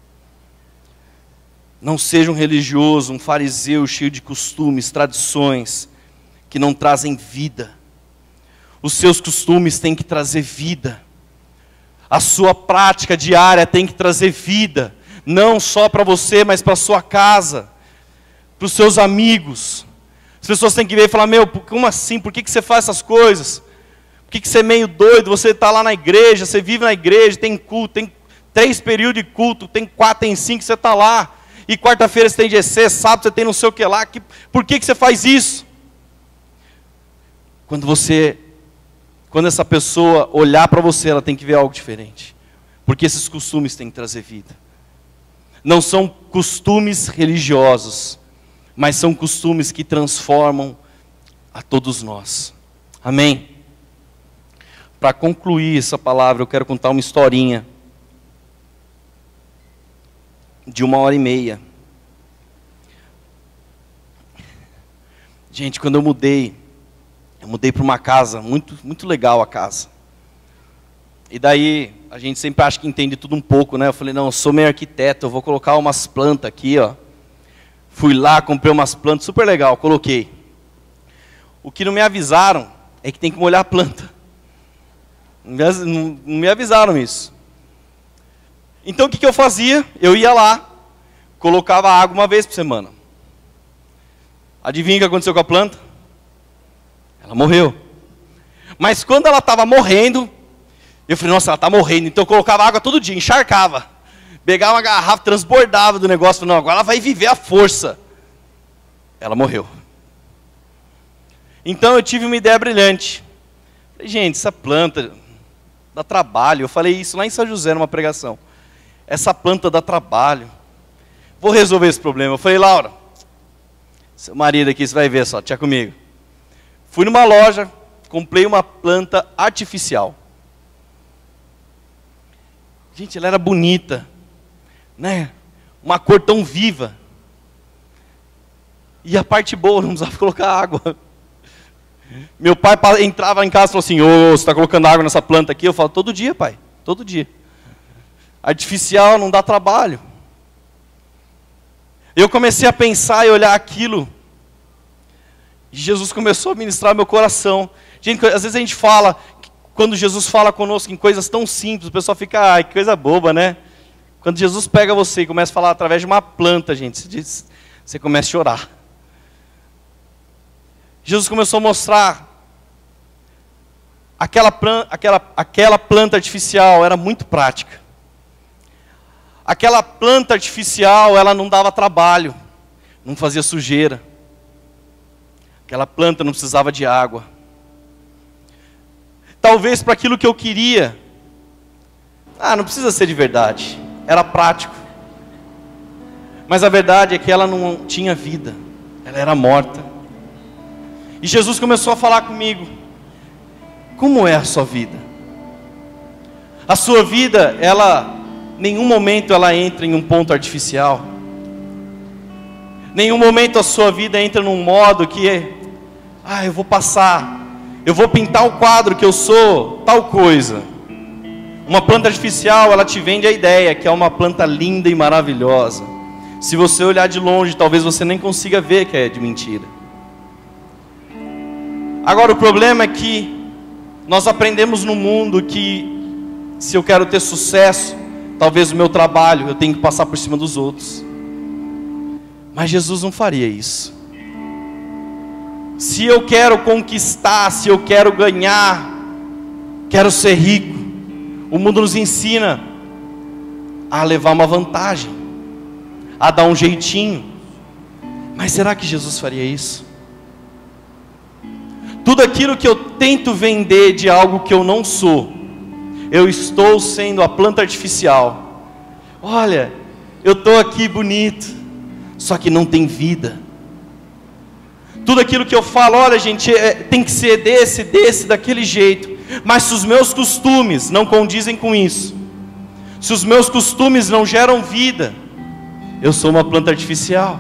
Não seja um religioso, um fariseu cheio de costumes, tradições, que não trazem vida. Os seus costumes têm que trazer vida. A sua prática diária tem que trazer vida. Não só para você, mas para a sua casa, para os seus amigos. As pessoas têm que ver e falar, meu, como assim? Por que, que você faz essas coisas? Por que, que você é meio doido? Você está lá na igreja, você vive na igreja, tem culto, tem três períodos de culto, tem quatro, tem cinco, você está lá. E quarta-feira você tem G C, sábado você tem não sei o que lá. Que, por que, que você faz isso? Quando você, quando essa pessoa olhar para você, ela tem que ver algo diferente. Porque esses costumes têm que trazer vida. Não são costumes religiosos, mas são costumes que transformam a todos nós. Amém? Para concluir essa palavra, eu quero contar uma historinha de uma hora e meia. Gente, quando eu mudei, eu mudei para uma casa, muito, muito legal a casa. E daí, a gente sempre acha que entende tudo um pouco, né? Eu falei, não, eu sou meio arquiteto, eu vou colocar umas plantas aqui, ó. Fui lá, comprei umas plantas, super legal, coloquei. O que não me avisaram é que tem que molhar a planta. Não me avisaram isso. Então o que, que eu fazia? Eu ia lá, colocava água uma vez por semana. Adivinha o que aconteceu com a planta? Ela morreu. Mas quando ela estava morrendo, eu falei, nossa, ela está morrendo. Então eu colocava água todo dia, encharcava. Pegava uma garrafa, transbordava do negócio. Falei, não, agora ela vai viver a força. Ela morreu. Então eu tive uma ideia brilhante. Falei, gente, essa planta dá trabalho. Eu falei isso lá em São José, numa pregação. Essa planta dá trabalho. Vou resolver esse problema. Eu falei, Laura, seu marido aqui, você vai ver só, tinha comigo. Fui numa loja, comprei uma planta artificial. Gente, ela era bonita, né? Uma cor tão viva. E a parte boa, não precisava colocar água. Meu pai entrava em casa e falou assim, ô, oh, você está colocando água nessa planta aqui? Eu falo, todo dia, pai, todo dia. Artificial não dá trabalho. Eu comecei a pensar e olhar aquilo. E Jesus começou a ministrar meu coração. Gente, às vezes a gente fala, quando Jesus fala conosco em coisas tão simples, o pessoal fica, ai, que coisa boba, né? Quando Jesus pega você e começa a falar através de uma planta, gente, você, diz, você começa a chorar. Jesus começou a mostrar aquela planta, aquela, aquela planta artificial era muito prática. Aquela planta artificial, ela não dava trabalho, não fazia sujeira. Aquela planta não precisava de água. Talvez para aquilo que eu queria, ah, não precisa ser de verdade, era prático. Mas a verdade é que ela não tinha vida, ela era morta. E Jesus começou a falar comigo, como é a sua vida? A sua vida, ela, nenhum momento ela entra em um ponto artificial. Nenhum momento a sua vida entra num modo que, ah, eu vou passar, eu vou pintar o quadro que eu sou, tal coisa. Uma planta artificial, ela te vende a ideia que é uma planta linda e maravilhosa. Se você olhar de longe, talvez você nem consiga ver que é de mentira. Agora o problema é que nós aprendemos no mundo que se eu quero ter sucesso, talvez o meu trabalho eu tenho que passar por cima dos outros. Mas Jesus não faria isso. Se eu quero conquistar, se eu quero ganhar, quero ser rico, o mundo nos ensina a levar uma vantagem, a dar um jeitinho. Mas será que Jesus faria isso? Tudo aquilo que eu tento vender de algo que eu não sou, eu estou sendo a planta artificial. Olha, eu estou aqui bonito, só que não tem vida. Tudo aquilo que eu falo, olha gente, é, tem que ser desse, desse, daquele jeito. Mas se os meus costumes não condizem com isso, se os meus costumes não geram vida, eu sou uma planta artificial.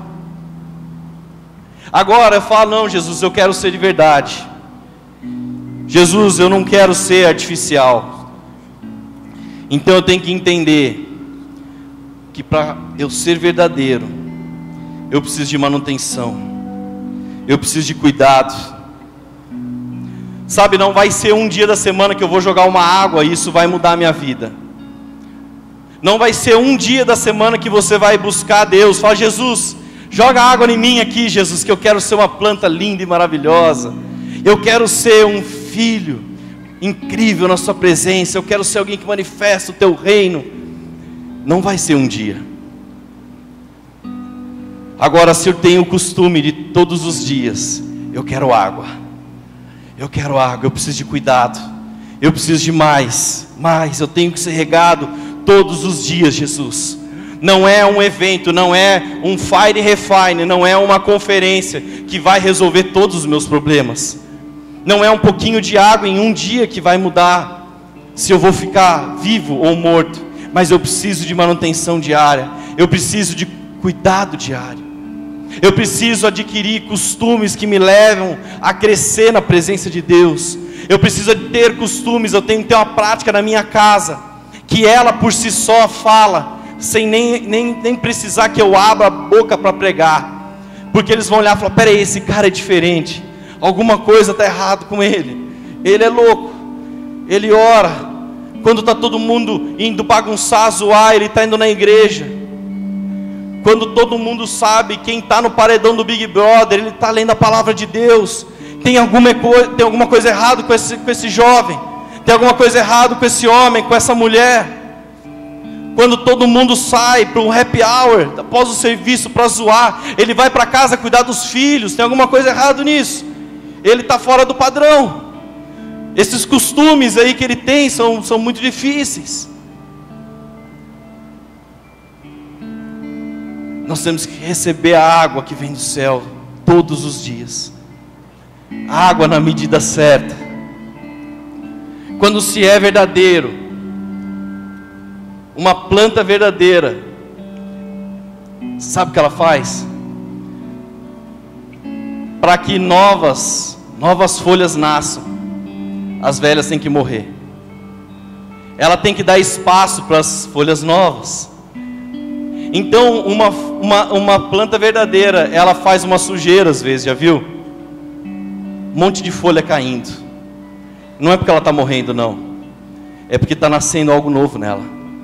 Agora eu falo, não Jesus, eu quero ser de verdade. Jesus, eu não quero ser artificial. Então eu tenho que entender que para eu ser verdadeiro, eu preciso de manutenção, eu preciso de cuidado. Sabe, não vai ser um dia da semana que eu vou jogar uma água e isso vai mudar a minha vida. Não vai ser um dia da semana que você vai buscar Deus. Fala, Jesus, joga água em mim aqui, Jesus, que eu quero ser uma planta linda e maravilhosa. Eu quero ser um filho incrível na sua presença. Eu quero ser alguém que manifesta o teu reino. Não vai ser um dia. Agora, se eu tenho o costume de todos os dias, eu quero água, eu quero água, eu preciso de cuidado, eu preciso de mais, mais, eu tenho que ser regado todos os dias, Jesus. Não é um evento, não é um fire refine, não é uma conferência que vai resolver todos os meus problemas. Não é um pouquinho de água em um dia que vai mudar se eu vou ficar vivo ou morto. Mas eu preciso de manutenção diária, eu preciso de cuidado diário. Eu preciso adquirir costumes que me levam a crescer na presença de Deus. Eu preciso ter costumes, eu tenho que ter uma prática na minha casa, que ela por si só fala, sem nem, nem, nem precisar que eu abra a boca para pregar. Porque eles vão olhar e falar, peraí, esse cara é diferente, alguma coisa está errado com ele, ele é louco, ele ora, quando está todo mundo indo bagunçar, zoar, ele está indo na igreja. Quando todo mundo sabe, quem está no paredão do Big Brother, ele está lendo a palavra de Deus. Tem alguma, coisa, tem alguma coisa errada com esse, com esse jovem, tem alguma coisa errada com esse homem, com essa mulher. Quando todo mundo sai para um happy hour, após o serviço, para zoar, ele vai para casa cuidar dos filhos, tem alguma coisa errada nisso, ele está fora do padrão. Esses costumes aí que ele tem são, são muito difíceis. Nós temos que receber a água que vem do céu todos os dias, a água na medida certa. Quando se é verdadeiro, uma planta verdadeira, sabe o que ela faz? Para que novas, novas folhas nasçam, as velhas têm que morrer. Ela tem que dar espaço para as folhas novas. Então uma, uma, uma planta verdadeira, ela faz uma sujeira às vezes, já viu? Um monte de folha caindo. Não é porque ela está morrendo, não. É porque está nascendo algo novo nela.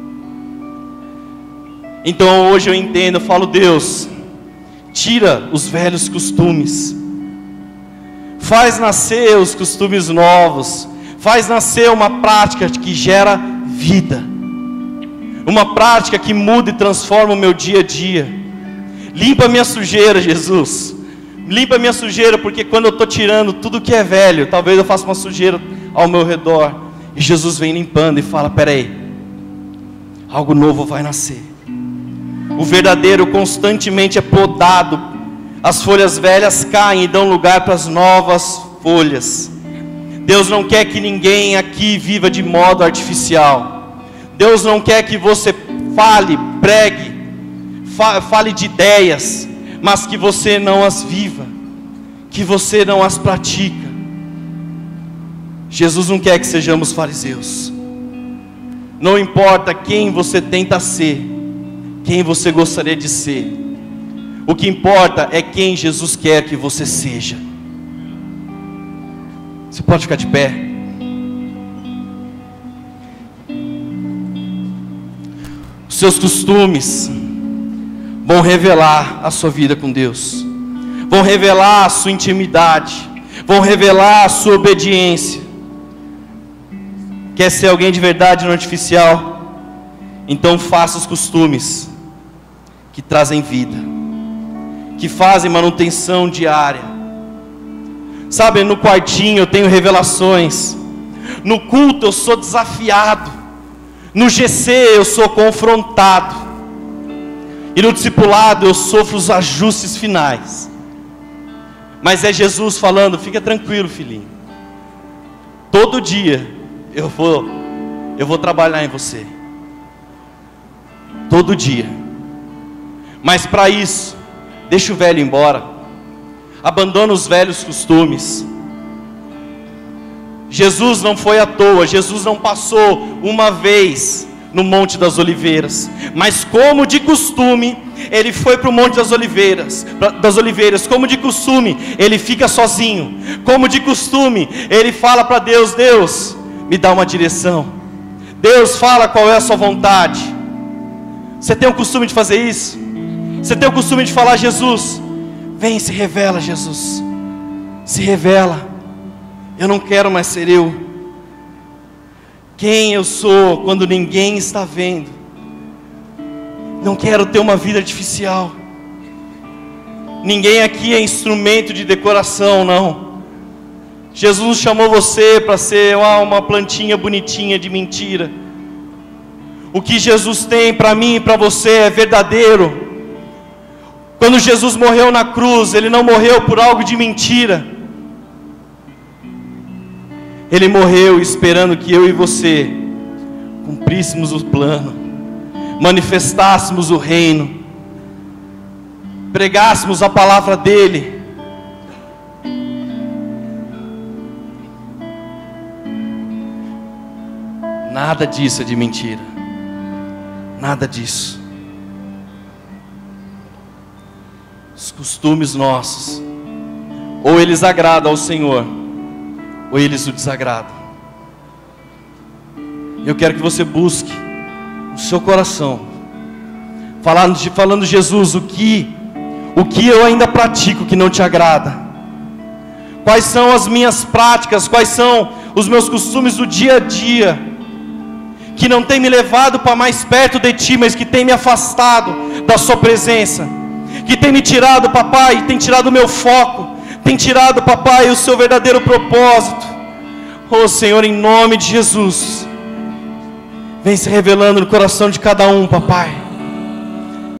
Então hoje eu entendo, eu falo, Deus, tira os velhos costumes, faz nascer os costumes novos, faz nascer uma prática que gera vida, uma prática que muda e transforma o meu dia a dia. Limpa a minha sujeira, Jesus, limpa a minha sujeira, porque quando eu estou tirando tudo que é velho, talvez eu faça uma sujeira ao meu redor, e Jesus vem limpando e fala, peraí, algo novo vai nascer. O verdadeiro constantemente é podado, as folhas velhas caem e dão lugar para as novas folhas. Deus não quer que ninguém aqui viva de modo artificial. Deus não quer que você fale, pregue, fale de ideias, mas que você não as viva, que você não as pratica. Jesus não quer que sejamos fariseus. Não importa quem você tenta ser, quem você gostaria de ser, O que importa é quem Jesus quer que você seja. Você pode ficar de pé. Os seus costumes vão revelar a sua vida com Deus, vão revelar a sua intimidade, vão revelar a sua obediência. Quer ser alguém de verdade, não artificial? Então faça os costumes que trazem vida, que fazem manutenção diária. Sabe, no quartinho eu tenho revelações, no culto eu sou desafiado, no G C eu sou confrontado, e no discipulado eu sofro os ajustes finais. Mas é Jesus falando: fica tranquilo, filhinho, todo dia eu vou, eu vou trabalhar em você, todo dia. Mas para isso, deixa o velho embora, abandona os velhos costumes. Jesus não foi à toa, Jesus não passou uma vez no Monte das Oliveiras, mas como de costume, ele foi para o Monte das Oliveiras, das Oliveiras, como de costume, ele fica sozinho, como de costume, ele fala para Deus: Deus, me dá uma direção, Deus, fala qual é a sua vontade. Você tem o costume de fazer isso? Você tem o costume de falar: Jesus, vem, se revela, Jesus, se revela, eu não quero mais ser eu, quem eu sou quando ninguém está vendo. Não quero ter uma vida artificial. Ninguém aqui é instrumento de decoração, não. Jesus chamou você para ser ah, uma plantinha bonitinha de mentira. O que Jesus tem para mim e para você é verdadeiro. Quando Jesus morreu na cruz, Ele não morreu por algo de mentira. Ele morreu esperando que eu e você cumpríssemos o plano, manifestássemos o reino, pregássemos a palavra dEle. Nada disso é de mentira, nada disso. Os costumes nossos, ou eles agradam ao Senhor, ou eles o desagradam. Eu quero que você busque no seu coração, falando, falando Jesus, o que, o que eu ainda pratico que não te agrada? Quais são as minhas práticas, quais são os meus costumes do dia a dia, que não tem me levado para mais perto de Ti, mas que tem me afastado da Sua presença, que tem me tirado, papai, tem tirado o meu foco, tem tirado, papai, o Seu verdadeiro propósito. Oh Senhor, em nome de Jesus, vem se revelando no coração de cada um, papai.